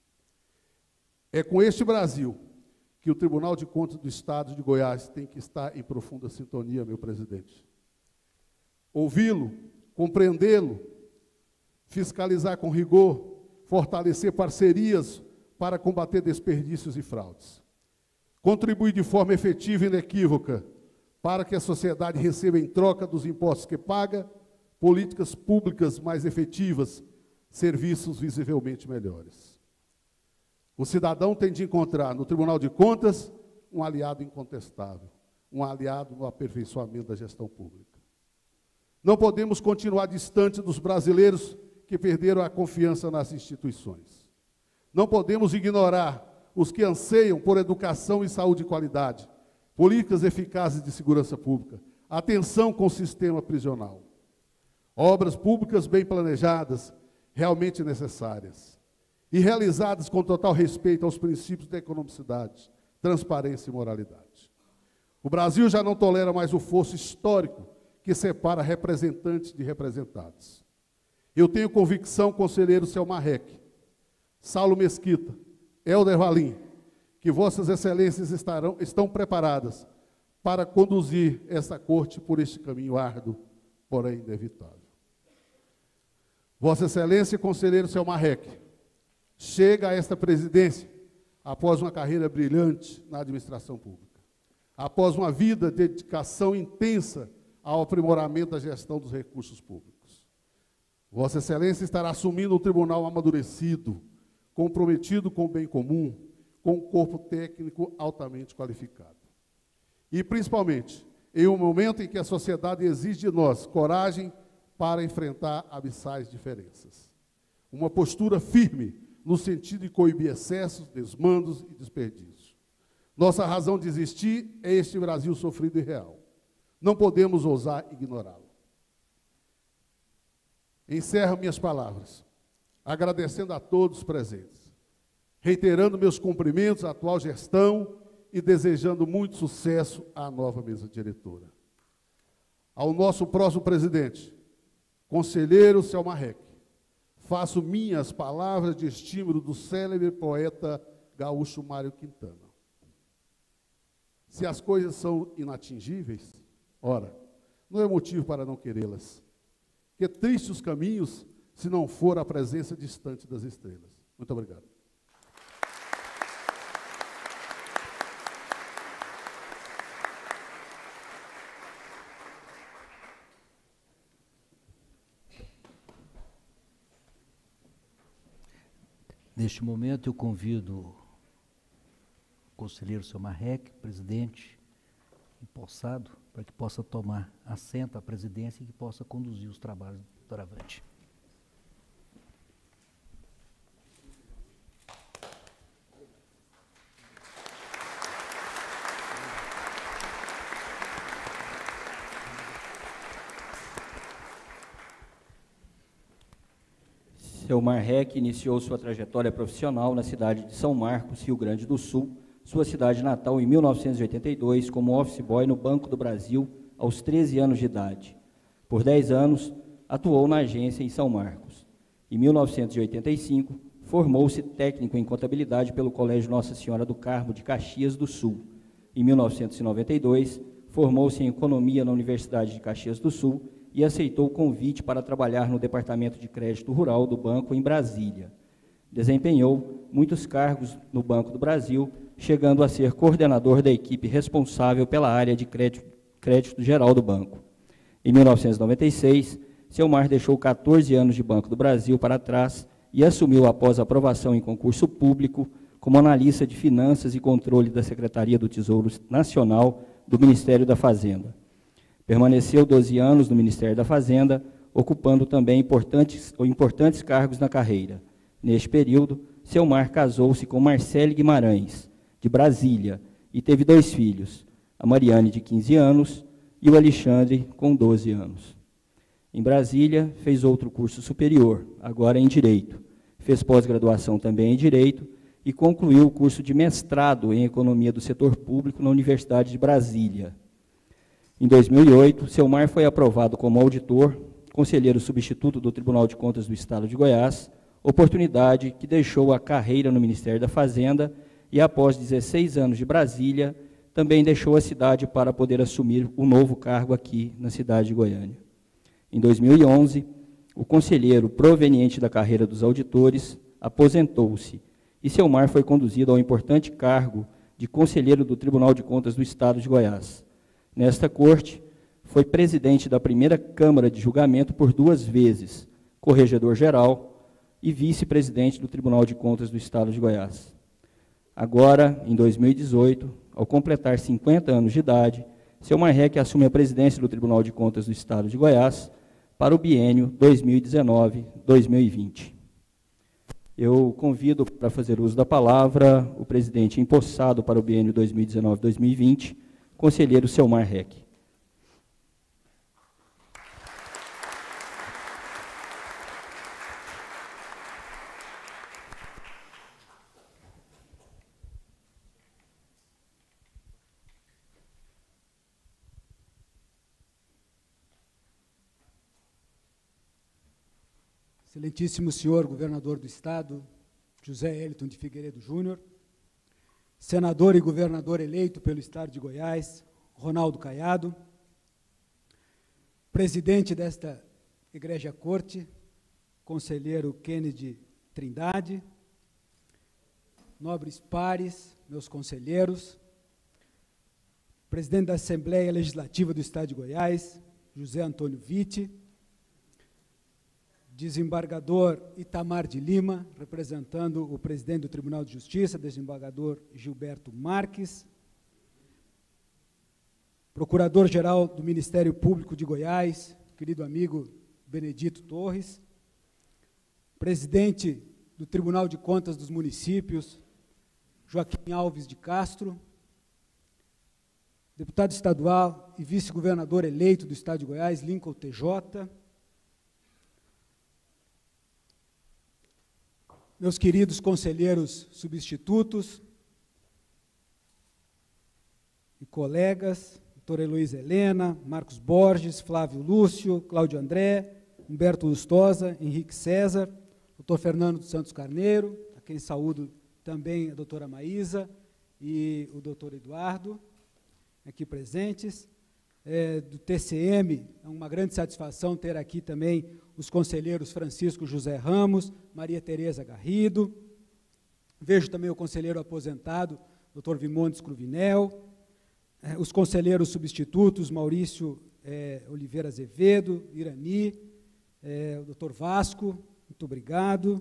É com este Brasil que o Tribunal de Contas do Estado de Goiás tem que estar em profunda sintonia, meu presidente. Ouvi-lo, compreendê-lo, fiscalizar com rigor, fortalecer parcerias para combater desperdícios e fraudes. Contribuir de forma efetiva e inequívoca para que a sociedade receba em troca dos impostos que paga, políticas públicas mais efetivas, serviços visivelmente melhores. O cidadão tem de encontrar no Tribunal de Contas um aliado incontestável, um aliado no aperfeiçoamento da gestão pública. Não podemos continuar distante dos brasileiros que perderam a confiança nas instituições. Não podemos ignorar os que anseiam por educação e saúde de qualidade, políticas eficazes de segurança pública, atenção com o sistema prisional. Obras públicas bem planejadas, realmente necessárias, e realizadas com total respeito aos princípios da economicidade, transparência e moralidade. O Brasil já não tolera mais o fosso histórico que separa representantes de representados. Eu tenho convicção, conselheiro Selmar Reck, Saulo Mesquita, Helder Valim, que vossas excelências estão preparadas para conduzir essa corte por este caminho árduo, porém inevitável. Vossa Excelência, conselheiro Selmar Reck, chega a esta presidência após uma carreira brilhante na administração pública, após uma vida de dedicação intensa ao aprimoramento da gestão dos recursos públicos. Vossa Excelência estará assumindo um tribunal amadurecido, comprometido com o bem comum, com um corpo técnico altamente qualificado. E, principalmente, em um momento em que a sociedade exige de nós coragem para enfrentar abissais diferenças. Uma postura firme no sentido de coibir excessos, desmandos e desperdício. Nossa razão de existir é este Brasil sofrido e real. Não podemos ousar ignorá-lo. Encerro minhas palavras, agradecendo a todos presentes, reiterando meus cumprimentos à atual gestão e desejando muito sucesso à nova mesa diretora. Ao nosso próximo presidente, conselheiro Selmar Reck, faço minhas palavras de estímulo do célebre poeta gaúcho Mário Quintana. Se as coisas são inatingíveis, ora, não é motivo para não querê-las. Que tristes os caminhos, se não for a presença distante das estrelas. Muito obrigado. Neste momento, eu convido o conselheiro Selmar Reck, presidente, empossado, para que possa tomar assento à presidência e que possa conduzir os trabalhos doravante. Selmar Reck iniciou sua trajetória profissional na cidade de São Marcos, Rio Grande do Sul, sua cidade natal, em 1982, como office boy no Banco do Brasil, aos 13 anos de idade. Por 10 anos, atuou na agência em São Marcos. Em 1985, formou-se técnico em contabilidade pelo Colégio Nossa Senhora do Carmo de Caxias do Sul. Em 1992, formou-se em economia na Universidade de Caxias do Sul e aceitou o convite para trabalhar no Departamento de Crédito Rural do banco em Brasília. Desempenhou muitos cargos no Banco do Brasil, chegando a ser coordenador da equipe responsável pela área de crédito geral do banco. Em 1996, Selmar deixou 14 anos de Banco do Brasil para trás e assumiu, após aprovação em concurso público, como analista de Finanças e Controle da Secretaria do Tesouro Nacional do Ministério da Fazenda. Permaneceu 12 anos no Ministério da Fazenda, ocupando também importantes cargos na carreira. Neste período, Selmar casou-se com Marcele Guimarães, de Brasília, e teve 2 filhos, a Mariane, de 15 anos, e o Alexandre, com 12 anos. Em Brasília, fez outro curso superior, agora em Direito. Fez pós-graduação também em Direito e concluiu o curso de mestrado em Economia do Setor Público na Universidade de Brasília. Em 2008, Selmar foi aprovado como auditor, conselheiro substituto do Tribunal de Contas do Estado de Goiás, oportunidade que deixou a carreira no Ministério da Fazenda e, após 16 anos de Brasília, também deixou a cidade para poder assumir o novo cargo aqui na cidade de Goiânia. Em 2011, o conselheiro proveniente da carreira dos auditores aposentou-se e Selmar foi conduzido ao importante cargo de conselheiro do Tribunal de Contas do Estado de Goiás. Nesta corte, foi presidente da primeira Câmara de Julgamento por 2 vezes, corregedor-geral e vice-presidente do Tribunal de Contas do Estado de Goiás. Agora, em 2018, ao completar 50 anos de idade, Selmar Reck assume a presidência do Tribunal de Contas do Estado de Goiás para o biênio 2019-2020. Eu convido para fazer uso da palavra o presidente empossado para o biênio 2019-2020, conselheiro Selmar Reck. Excelentíssimo senhor governador do Estado, José Eliton de Figueiredo Júnior, senador e governador eleito pelo Estado de Goiás, Ronaldo Caiado, presidente desta Egrégia Corte, conselheiro Kennedy Trindade, nobres pares, meus conselheiros, presidente da Assembleia Legislativa do Estado de Goiás, José Antônio Witte, desembargador Itamar de Lima, representando o presidente do Tribunal de Justiça, desembargador Gilberto Marques, procurador-geral do Ministério Público de Goiás, querido amigo Benedito Torres, presidente do Tribunal de Contas dos Municípios, Joaquim Alves de Castro, deputado estadual e vice-governador eleito do Estado de Goiás, Lincoln TJ, meus queridos conselheiros substitutos e colegas, doutora Heloísa Helena, Marcos Borges, Flávio Lúcio, Cláudio André, Humberto Lustosa, Henrique César, doutor Fernando dos Santos Carneiro, a quem saúdo também a doutora Maísa e o doutor Eduardo, aqui presentes. Do TCM, é uma grande satisfação ter aqui também os conselheiros Francisco José Ramos, Maria Tereza Garrido, vejo também o conselheiro aposentado, Dr. Vimontes Cruvinel, os conselheiros substitutos, Maurício Oliveira Azevedo, Irani, o Dr. Vasco, muito obrigado,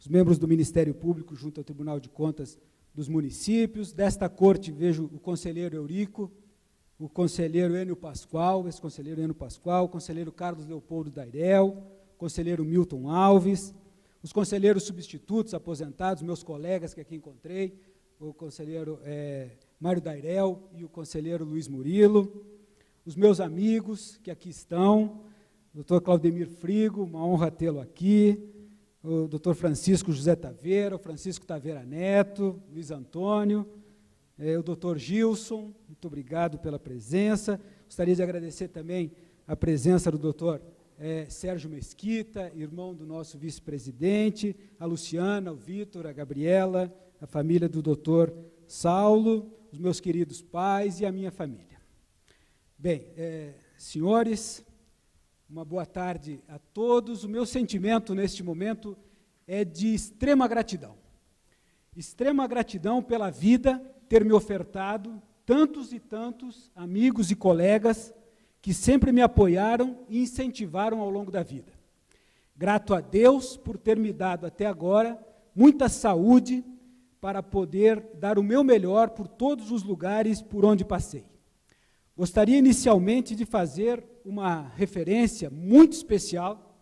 os membros do Ministério Público junto ao Tribunal de Contas dos municípios. Desta corte vejo o conselheiro Eurico, o conselheiro Enio Pascoal, ex-conselheiro Enio Pascoal, o conselheiro Carlos Leopoldo Dairel, o conselheiro Milton Alves, os conselheiros substitutos, aposentados, meus colegas que aqui encontrei, o conselheiro Mário Dairel e o conselheiro Luiz Murilo, os meus amigos que aqui estão, o doutor Claudemir Frigo, uma honra tê-lo aqui, o doutor Francisco José Taveira, o Francisco Taveira Neto, Luiz Antônio, o doutor Gilson, muito obrigado pela presença. Gostaria de agradecer também a presença do doutor Sérgio Mesquita, irmão do nosso vice-presidente, a Luciana, o Vitor, a Gabriela, a família do doutor Saulo, os meus queridos pais e a minha família. Bem, senhores, uma boa tarde a todos. O meu sentimento neste momento é de extrema gratidão. Extrema gratidão pela vida ter me ofertado tantos e tantos amigos e colegas que sempre me apoiaram e incentivaram ao longo da vida. Grato a Deus por ter me dado até agora muita saúde para poder dar o meu melhor por todos os lugares por onde passei. Gostaria inicialmente de fazer uma referência muito especial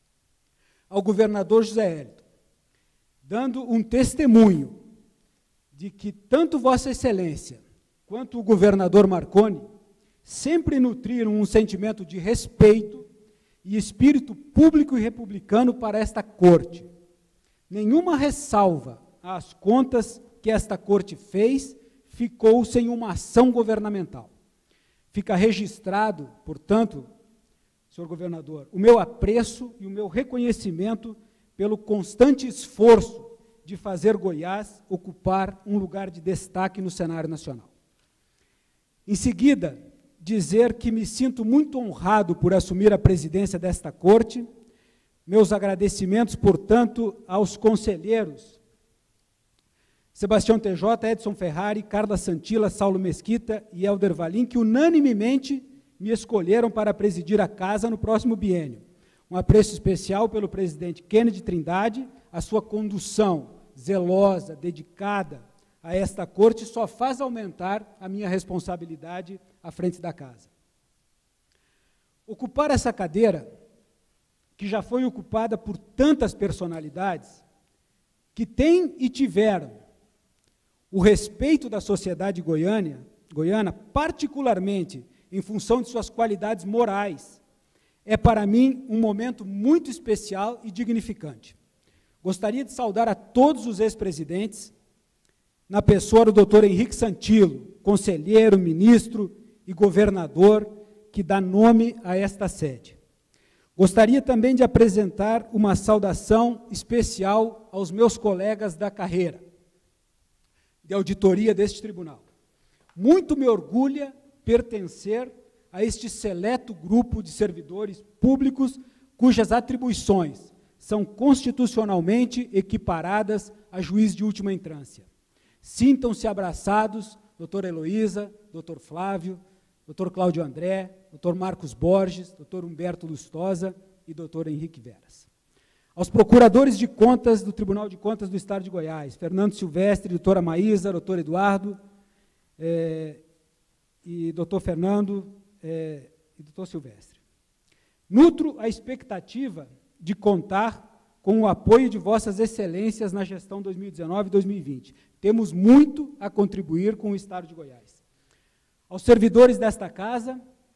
ao governador José Hélito, dando um testemunho de que tanto Vossa Excelência quanto o governador Marconi sempre nutriram um sentimento de respeito e espírito público e republicano para esta corte. Nenhuma ressalva às contas que esta corte fez ficou sem uma ação governamental. Fica registrado, portanto, senhor governador, o meu apreço e o meu reconhecimento pelo constante esforço de fazer Goiás ocupar um lugar de destaque no cenário nacional. Em seguida, dizer que me sinto muito honrado por assumir a presidência desta corte. Meus agradecimentos, portanto, aos conselheiros Sebastião TJ, Edson Ferrari, Carla Santilla, Saulo Mesquita e Helder Valim, que unanimemente me escolheram para presidir a casa no próximo biênio. Um apreço especial pelo presidente Kennedy Trindade, a sua condução zelosa, dedicada a esta corte, só faz aumentar a minha responsabilidade à frente da casa. Ocupar essa cadeira, que já foi ocupada por tantas personalidades, que têm e tiveram o respeito da sociedade goiana, particularmente em função de suas qualidades morais, é para mim um momento muito especial e dignificante. Gostaria de saudar a todos os ex-presidentes, na pessoa do doutor Henrique Santilo, conselheiro, ministro e governador, que dá nome a esta sede. Gostaria também de apresentar uma saudação especial aos meus colegas da carreira de auditoria deste tribunal. Muito me orgulha pertencer a este seleto grupo de servidores públicos cujas atribuições são constitucionalmente equiparadas a juiz de última instância. Sintam-se abraçados, doutora Heloísa, doutor Flávio, doutor Cláudio André, doutor Marcos Borges, doutor Humberto Lustosa e doutor Henrique Veras. Aos procuradores de contas do Tribunal de Contas do Estado de Goiás, Fernando Silvestre, doutora Maísa, doutor Eduardo, e doutor Fernando e doutor Silvestre. Nutro a expectativa de contar com o apoio de vossas excelências na gestão 2019 e 2020. Temos muito a contribuir com o Estado de Goiás. Aos servidores desta casa,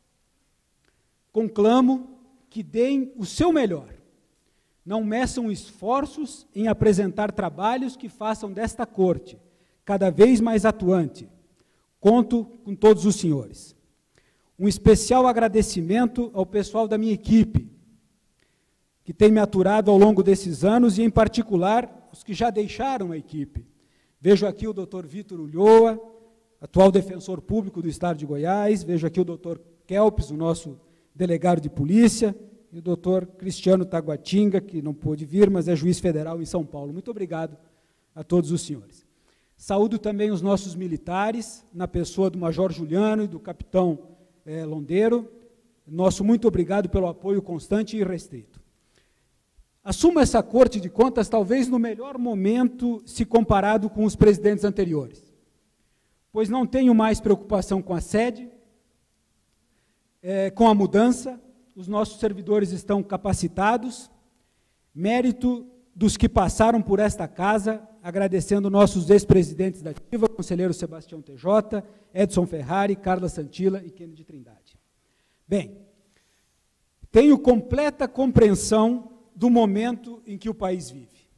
conclamo que deem o seu melhor. Não meçam esforços em apresentar trabalhos que façam desta corte cada vez mais atuante. Conto com todos os senhores. Um especial agradecimento ao pessoal da minha equipe, que tem me aturado ao longo desses anos, e, em particular, os que já deixaram a equipe. Vejo aqui o doutor Vitor Ulloa, atual defensor público do Estado de Goiás, vejo aqui o doutor Kelps, o nosso delegado de polícia, e o doutor Cristiano Taguatinga, que não pôde vir, mas é juiz federal em São Paulo. Muito obrigado a todos os senhores. Saúdo também os nossos militares, na pessoa do Major Juliano e do capitão Londeiro. Nosso muito obrigado pelo apoio constante e restrito. assumo essa Corte de Contas talvez no melhor momento se comparado com os presidentes anteriores, pois não tenho mais preocupação com a sede, com a mudança, os nossos servidores estão capacitados, mérito dos que passaram por esta casa, agradecendo nossos ex-presidentes da ativa, conselheiro Sebastião TJ, Edson Ferrari, Carla Santilla e Kennedy Trindade. Bem, tenho completa compreensão do momento em que o país vive.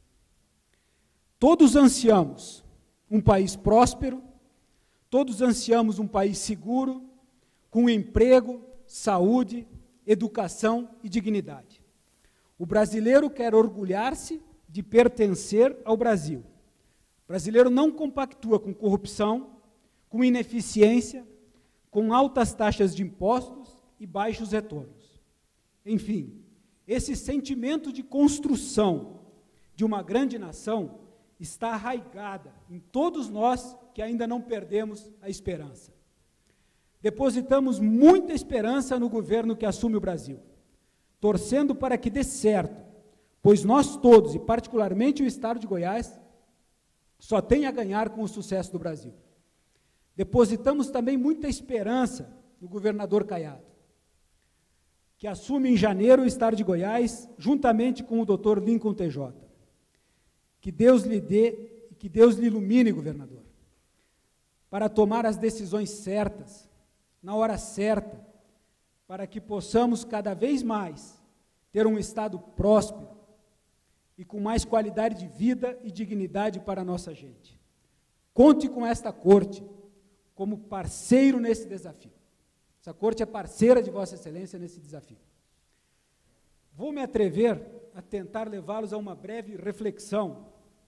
Todos ansiamos um país próspero, todos ansiamos um país seguro, com emprego, saúde, educação e dignidade. O brasileiro quer orgulhar-se de pertencer ao Brasil. O brasileiro não compactua com corrupção, com ineficiência, com altas taxas de impostos e baixos retornos. Enfim, esse sentimento de construção de uma grande nação está arraigada em todos nós que ainda não perdemos a esperança. Depositamos muita esperança no governo que assume o Brasil, torcendo para que dê certo, pois nós todos, e particularmente o Estado de Goiás, só tem a ganhar com o sucesso do Brasil. Depositamos também muita esperança no governador Caiado, que assume em janeiro o Estado de Goiás, juntamente com o Dr. Lincoln TJ. Que Deus lhe dê e que Deus lhe ilumine, governador, para tomar as decisões certas, na hora certa, para que possamos cada vez mais ter um Estado próspero e com mais qualidade de vida e dignidade para a nossa gente. Conte com esta Corte como parceiro nesse desafio. Essa Corte é parceira de Vossa Excelência nesse desafio. Vou me atrever a tentar levá-los a uma breve reflexão,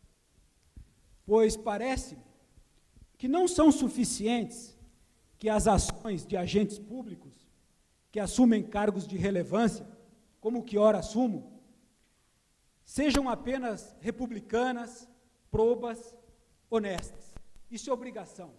pois parece-me que não são suficientes que as ações de agentes públicos que assumem cargos de relevância, como o que ora assumo, sejam apenas republicanas, probas, honestas. Isso é obrigação.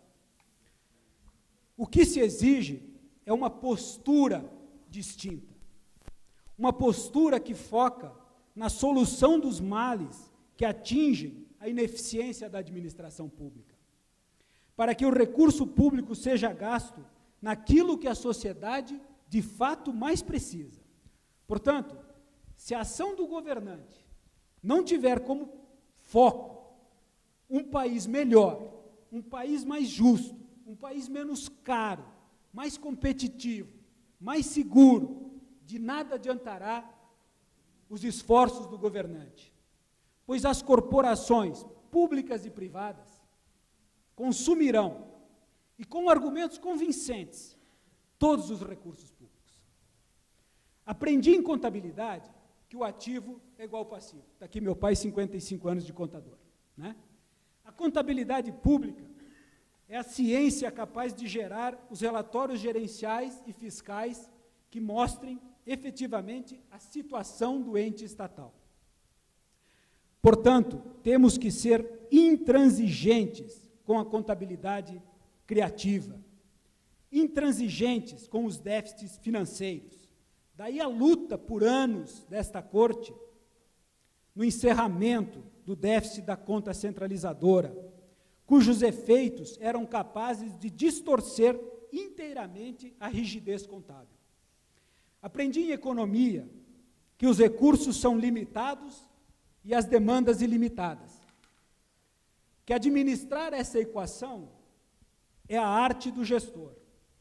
O que se exige é uma postura distinta, uma postura que foca na solução dos males que atingem a ineficiência da administração pública, para que o recurso público seja gasto naquilo que a sociedade de fato mais precisa. Portanto, se a ação do governante não tiver como foco um país melhor, um país mais justo, um país menos caro, mais competitivo, mais seguro, de nada adiantará os esforços do governante, pois as corporações públicas e privadas consumirão, e com argumentos convincentes, todos os recursos públicos. Aprendi em contabilidade que o ativo é igual ao passivo. Está aqui meu pai, 55 anos de contador, né? A contabilidade pública é a ciência capaz de gerar os relatórios gerenciais e fiscais que mostrem efetivamente a situação do ente estatal. Portanto, temos que ser intransigentes com a contabilidade criativa, intransigentes com os déficits financeiros. Daí a luta por anos desta Corte no encerramento do déficit da conta centralizadora, cujos efeitos eram capazes de distorcer inteiramente a rigidez contábil. Aprendi em economia que os recursos são limitados e as demandas ilimitadas, que administrar essa equação é a arte do gestor.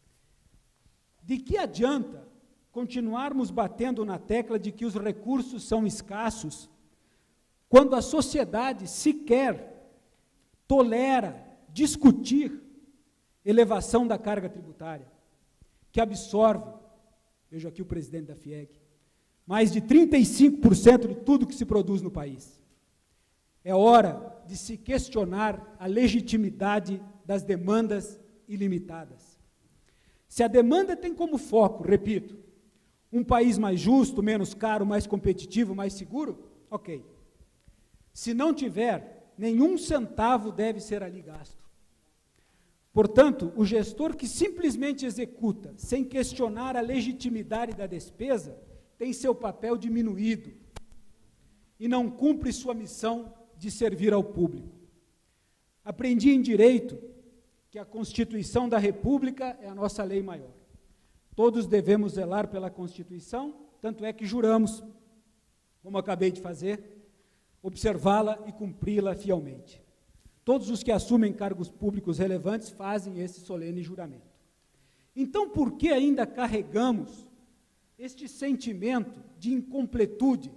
De que adianta continuarmos batendo na tecla de que os recursos são escassos, quando a sociedade sequer tolera discutir elevação da carga tributária, que absorve, vejo aqui o presidente da FIEG, mais de 35% de tudo que se produz no país. É hora de se questionar a legitimidade das demandas ilimitadas. Se a demanda tem como foco, repito, um país mais justo, menos caro, mais competitivo, mais seguro, ok. Se não tiver, nenhum centavo deve ser ali gasto. Portanto, o gestor que simplesmente executa, sem questionar a legitimidade da despesa, tem seu papel diminuído. e não cumpre sua missão de servir ao público. Aprendi em direito que a Constituição da República é a nossa lei maior. Todos devemos zelar pela Constituição, tanto é que juramos, como acabei de fazer, observá-la e cumpri-la fielmente. Todos os que assumem cargos públicos relevantes fazem esse solene juramento. Então, por que ainda carregamos este sentimento de incompletude?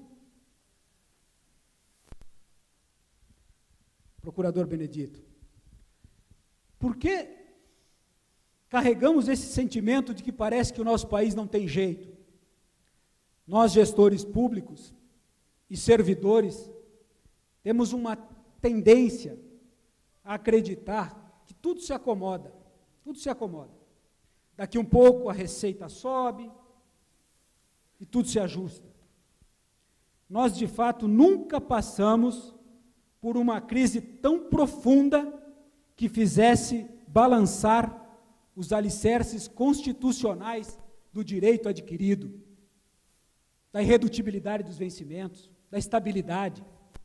Procurador Benedito, por que carregamos esse sentimento de que parece que o nosso país não tem jeito? Nós, gestores públicos e servidores, temos uma tendência a acreditar que tudo se acomoda, tudo se acomoda. Daqui um pouco a receita sobe e tudo se ajusta. Nós, de fato, nunca passamos por uma crise tão profunda que fizesse balançar os alicerces constitucionais do direito adquirido, da irredutibilidade dos vencimentos, da estabilidade.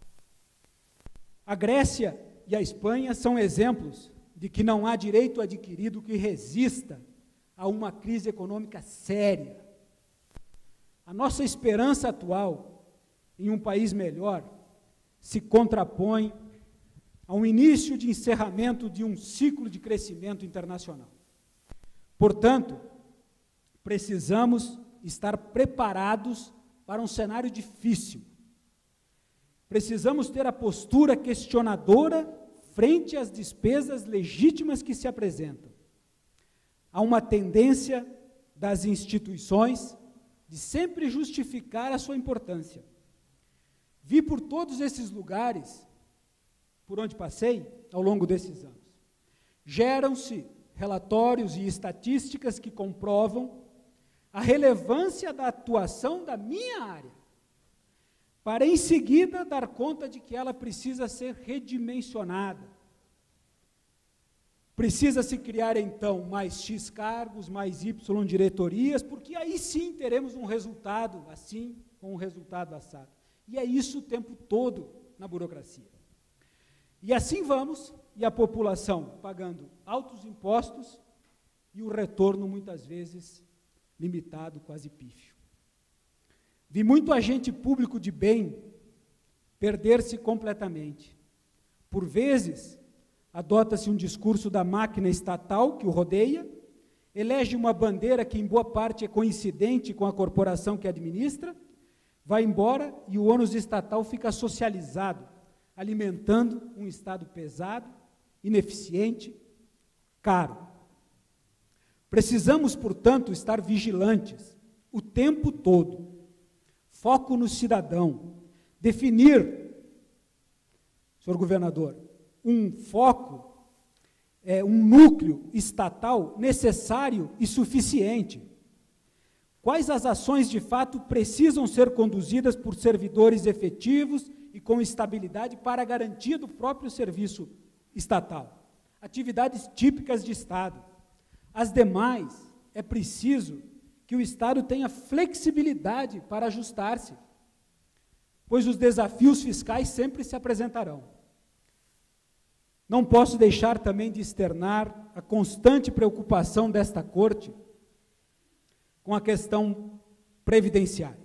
A Grécia e a Espanha são exemplos de que não há direito adquirido que resista a uma crise econômica séria. A nossa esperança atual em um país melhor se contrapõe a um início de encerramento de um ciclo de crescimento internacional. Portanto, precisamos estar preparados para um cenário difícil. Precisamos ter a postura questionadora frente às despesas legítimas que se apresentam. Há uma tendência das instituições de sempre justificar a sua importância. Vi por todos esses lugares, por onde passei, ao longo desses anos. Geram-se relatórios e estatísticas que comprovam a relevância da atuação da minha área, para em seguida dar conta de que ela precisa ser redimensionada. Precisa se criar, então, mais X cargos, mais Y diretorias, porque aí sim teremos um resultado assim, com um resultado assado. E é isso o tempo todo na burocracia. E assim vamos, e a população pagando altos impostos e o retorno, muitas vezes, limitado, quase pífio. Vi muito agente público de bem perder-se completamente. Por vezes, adota-se um discurso da máquina estatal que o rodeia, elege uma bandeira que, em boa parte, é coincidente com a corporação que administra, vai embora e o ônus estatal fica socializado, alimentando um Estado pesado, ineficiente, caro. Precisamos, portanto, estar vigilantes o tempo todo. Foco no cidadão. Definir, senhor governador, um foco, um núcleo estatal necessário e suficiente. Quais as ações, de fato, precisam ser conduzidas por servidores efetivos e com estabilidade para a garantia do próprio serviço estatal? Atividades típicas de Estado. As demais, é preciso que o Estado tenha flexibilidade para ajustar-se, pois os desafios fiscais sempre se apresentarão. Não posso deixar também de externar a constante preocupação desta Corte com a questão previdenciária.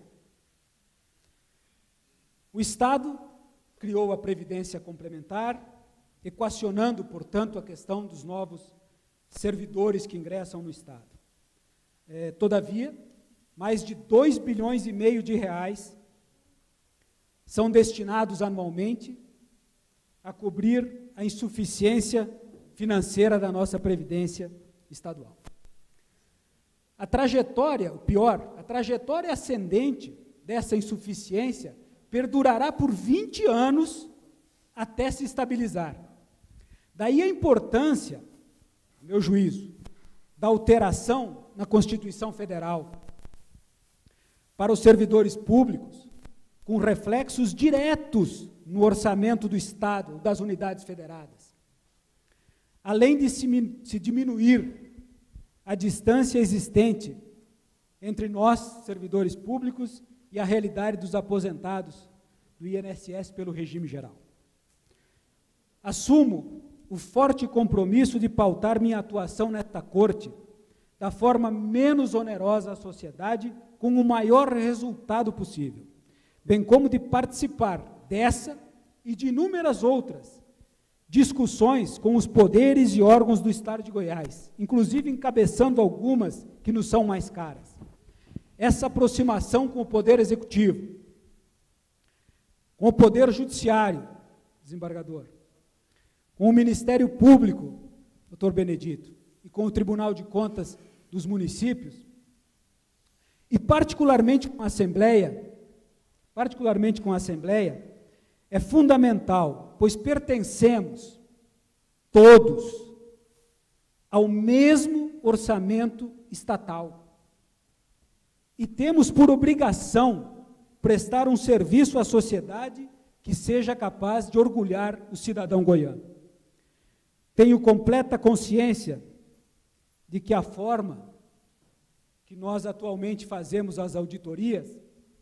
O Estado criou a Previdência Complementar, equacionando, portanto, a questão dos novos servidores que ingressam no Estado. Todavia, mais de 2,5 bilhões de reais são destinados anualmente a cobrir a insuficiência financeira da nossa Previdência estadual. A trajetória, o pior, a trajetória ascendente dessa insuficiência perdurará por 20 anos até se estabilizar. Daí a importância, a meu juízo, da alteração na Constituição Federal para os servidores públicos, com reflexos diretos no orçamento do Estado, das unidades federadas. Além de se diminuir a distância existente entre nós, servidores públicos, e a realidade dos aposentados do INSS pelo regime geral. Assumo o forte compromisso de pautar minha atuação nesta corte da forma menos onerosa à sociedade, com o maior resultado possível, bem como de participar dessa e de inúmeras outras discussões com os poderes e órgãos do Estado de Goiás, inclusive encabeçando algumas que nos são mais caras. Essa aproximação com o Poder Executivo, com o Poder Judiciário, desembargador, com o Ministério Público, doutor Benedito, e com o Tribunal de Contas dos municípios, e particularmente com a Assembleia, é fundamental, pois pertencemos todos ao mesmo orçamento estatal e temos por obrigação prestar um serviço à sociedade que seja capaz de orgulhar o cidadão goiano. Tenho completa consciência de que a forma que nós atualmente fazemos as auditorias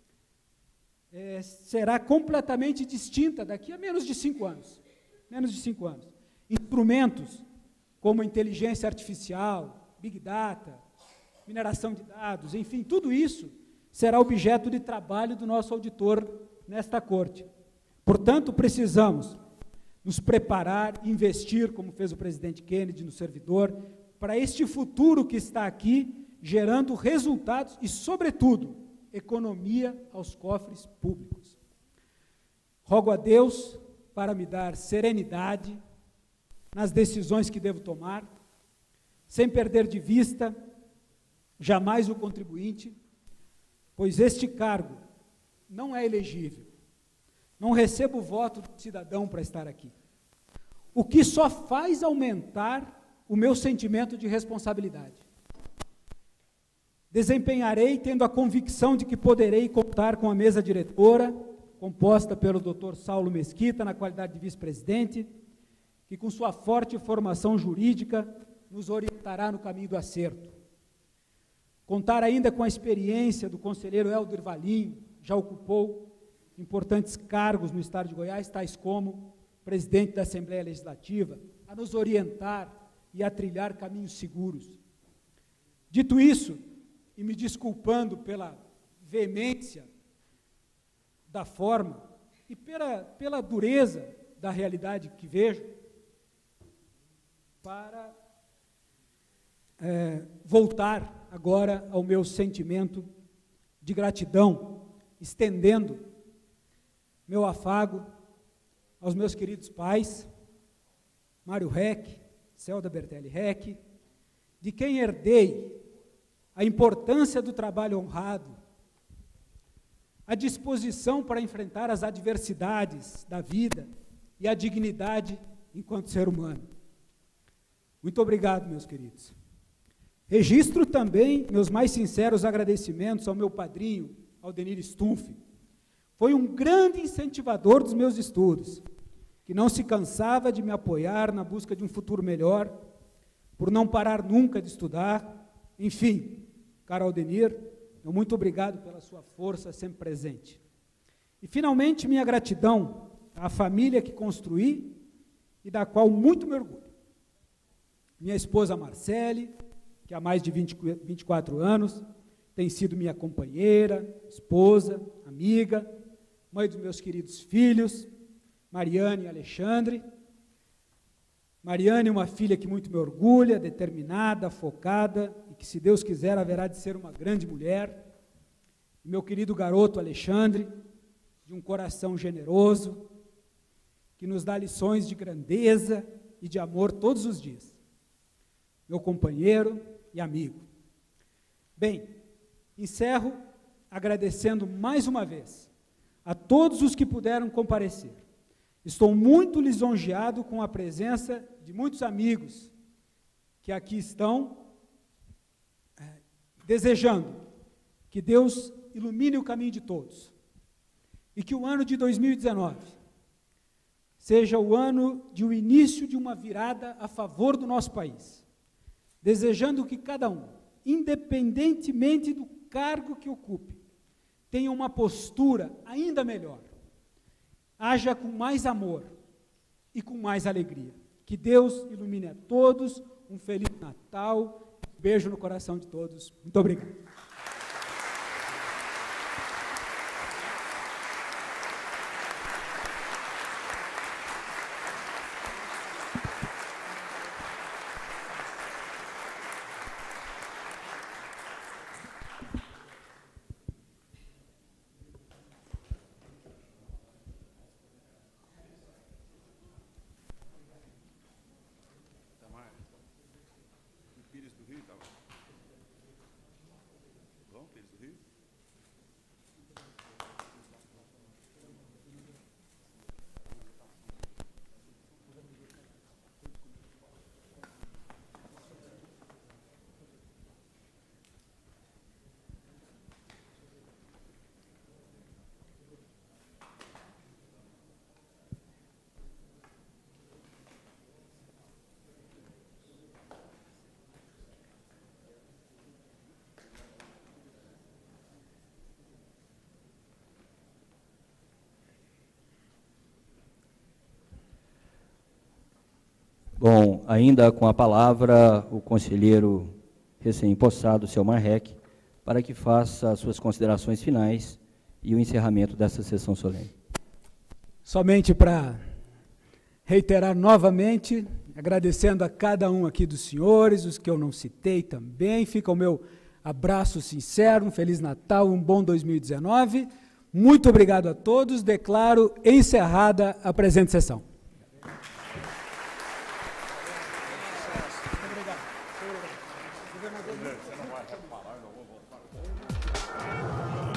será completamente distinta daqui a menos de 5 anos. Instrumentos como inteligência artificial, Big Data, mineração de dados, enfim, tudo isso será objeto de trabalho do nosso auditor nesta corte. Portanto, precisamos nos preparar, investir, como fez o presidente Kennedy, no servidor, para este futuro que está aqui, gerando resultados e, sobretudo, economia aos cofres públicos. Rogo a Deus para me dar serenidade nas decisões que devo tomar, sem perder de vista jamais o contribuinte, pois este cargo não é elegível. Não recebo o voto do cidadão para estar aqui. O que só faz aumentar o meu sentimento de responsabilidade. Desempenharei tendo a convicção de que poderei contar com a mesa diretora, composta pelo Dr. Saulo Mesquita, na qualidade de vice-presidente, que com sua forte formação jurídica nos orientará no caminho do acerto. Contar ainda com a experiência do conselheiro Helder Valim, já ocupou importantes cargos no Estado de Goiás, tais como presidente da Assembleia Legislativa, a nos orientar e a trilhar caminhos seguros. Dito isso, e me desculpando pela veemência da forma e pela dureza da realidade que vejo, para voltar agora ao meu sentimento de gratidão, estendendo meu afago aos meus queridos pais, Mário Reck, Celda Bertelli Reck, de quem herdei a importância do trabalho honrado, a disposição para enfrentar as adversidades da vida e a dignidade enquanto ser humano. Muito obrigado, meus queridos. Registro também meus mais sinceros agradecimentos ao meu padrinho, Aldenir Stumpf. Foi um grande incentivador dos meus estudos, que não se cansava de me apoiar na busca de um futuro melhor, por não parar nunca de estudar. Enfim, caro Aldenir, muito obrigado pela sua força sempre presente. E, finalmente, minha gratidão à família que construí e da qual muito me orgulho. Minha esposa Marcele, que há mais de 24 anos tem sido minha companheira, esposa, amiga, mãe dos meus queridos filhos, Mariane e Alexandre. Mariane é uma filha que muito me orgulha, determinada, focada, e que, se Deus quiser, haverá de ser uma grande mulher. E meu querido garoto Alexandre, de um coração generoso, que nos dá lições de grandeza e de amor todos os dias. Meu companheiro e amigo. Bem, encerro agradecendo mais uma vez a todos os que puderam comparecer. Estou muito lisonjeado com a presença de muitos amigos que aqui estão, desejando que Deus ilumine o caminho de todos e que o ano de 2019 seja o ano de o início de uma virada a favor do nosso país, desejando que cada um, independentemente do cargo que ocupe, tenha uma postura ainda melhor, haja com mais amor e com mais alegria. Que Deus ilumine a todos, um Feliz Natal, um beijo no coração de todos. Muito obrigado. Bom, ainda com a palavra, o conselheiro recém-possado, seu Marrec, para que faça as suas considerações finais e o encerramento dessa sessão solene. Somente para reiterar novamente, agradecendo a cada um aqui dos senhores, os que eu não citei também, fica o meu abraço sincero, um Feliz Natal, um bom 2019. Muito obrigado a todos, declaro encerrada a presente sessão. Você não vai falar, eu não vou voltar.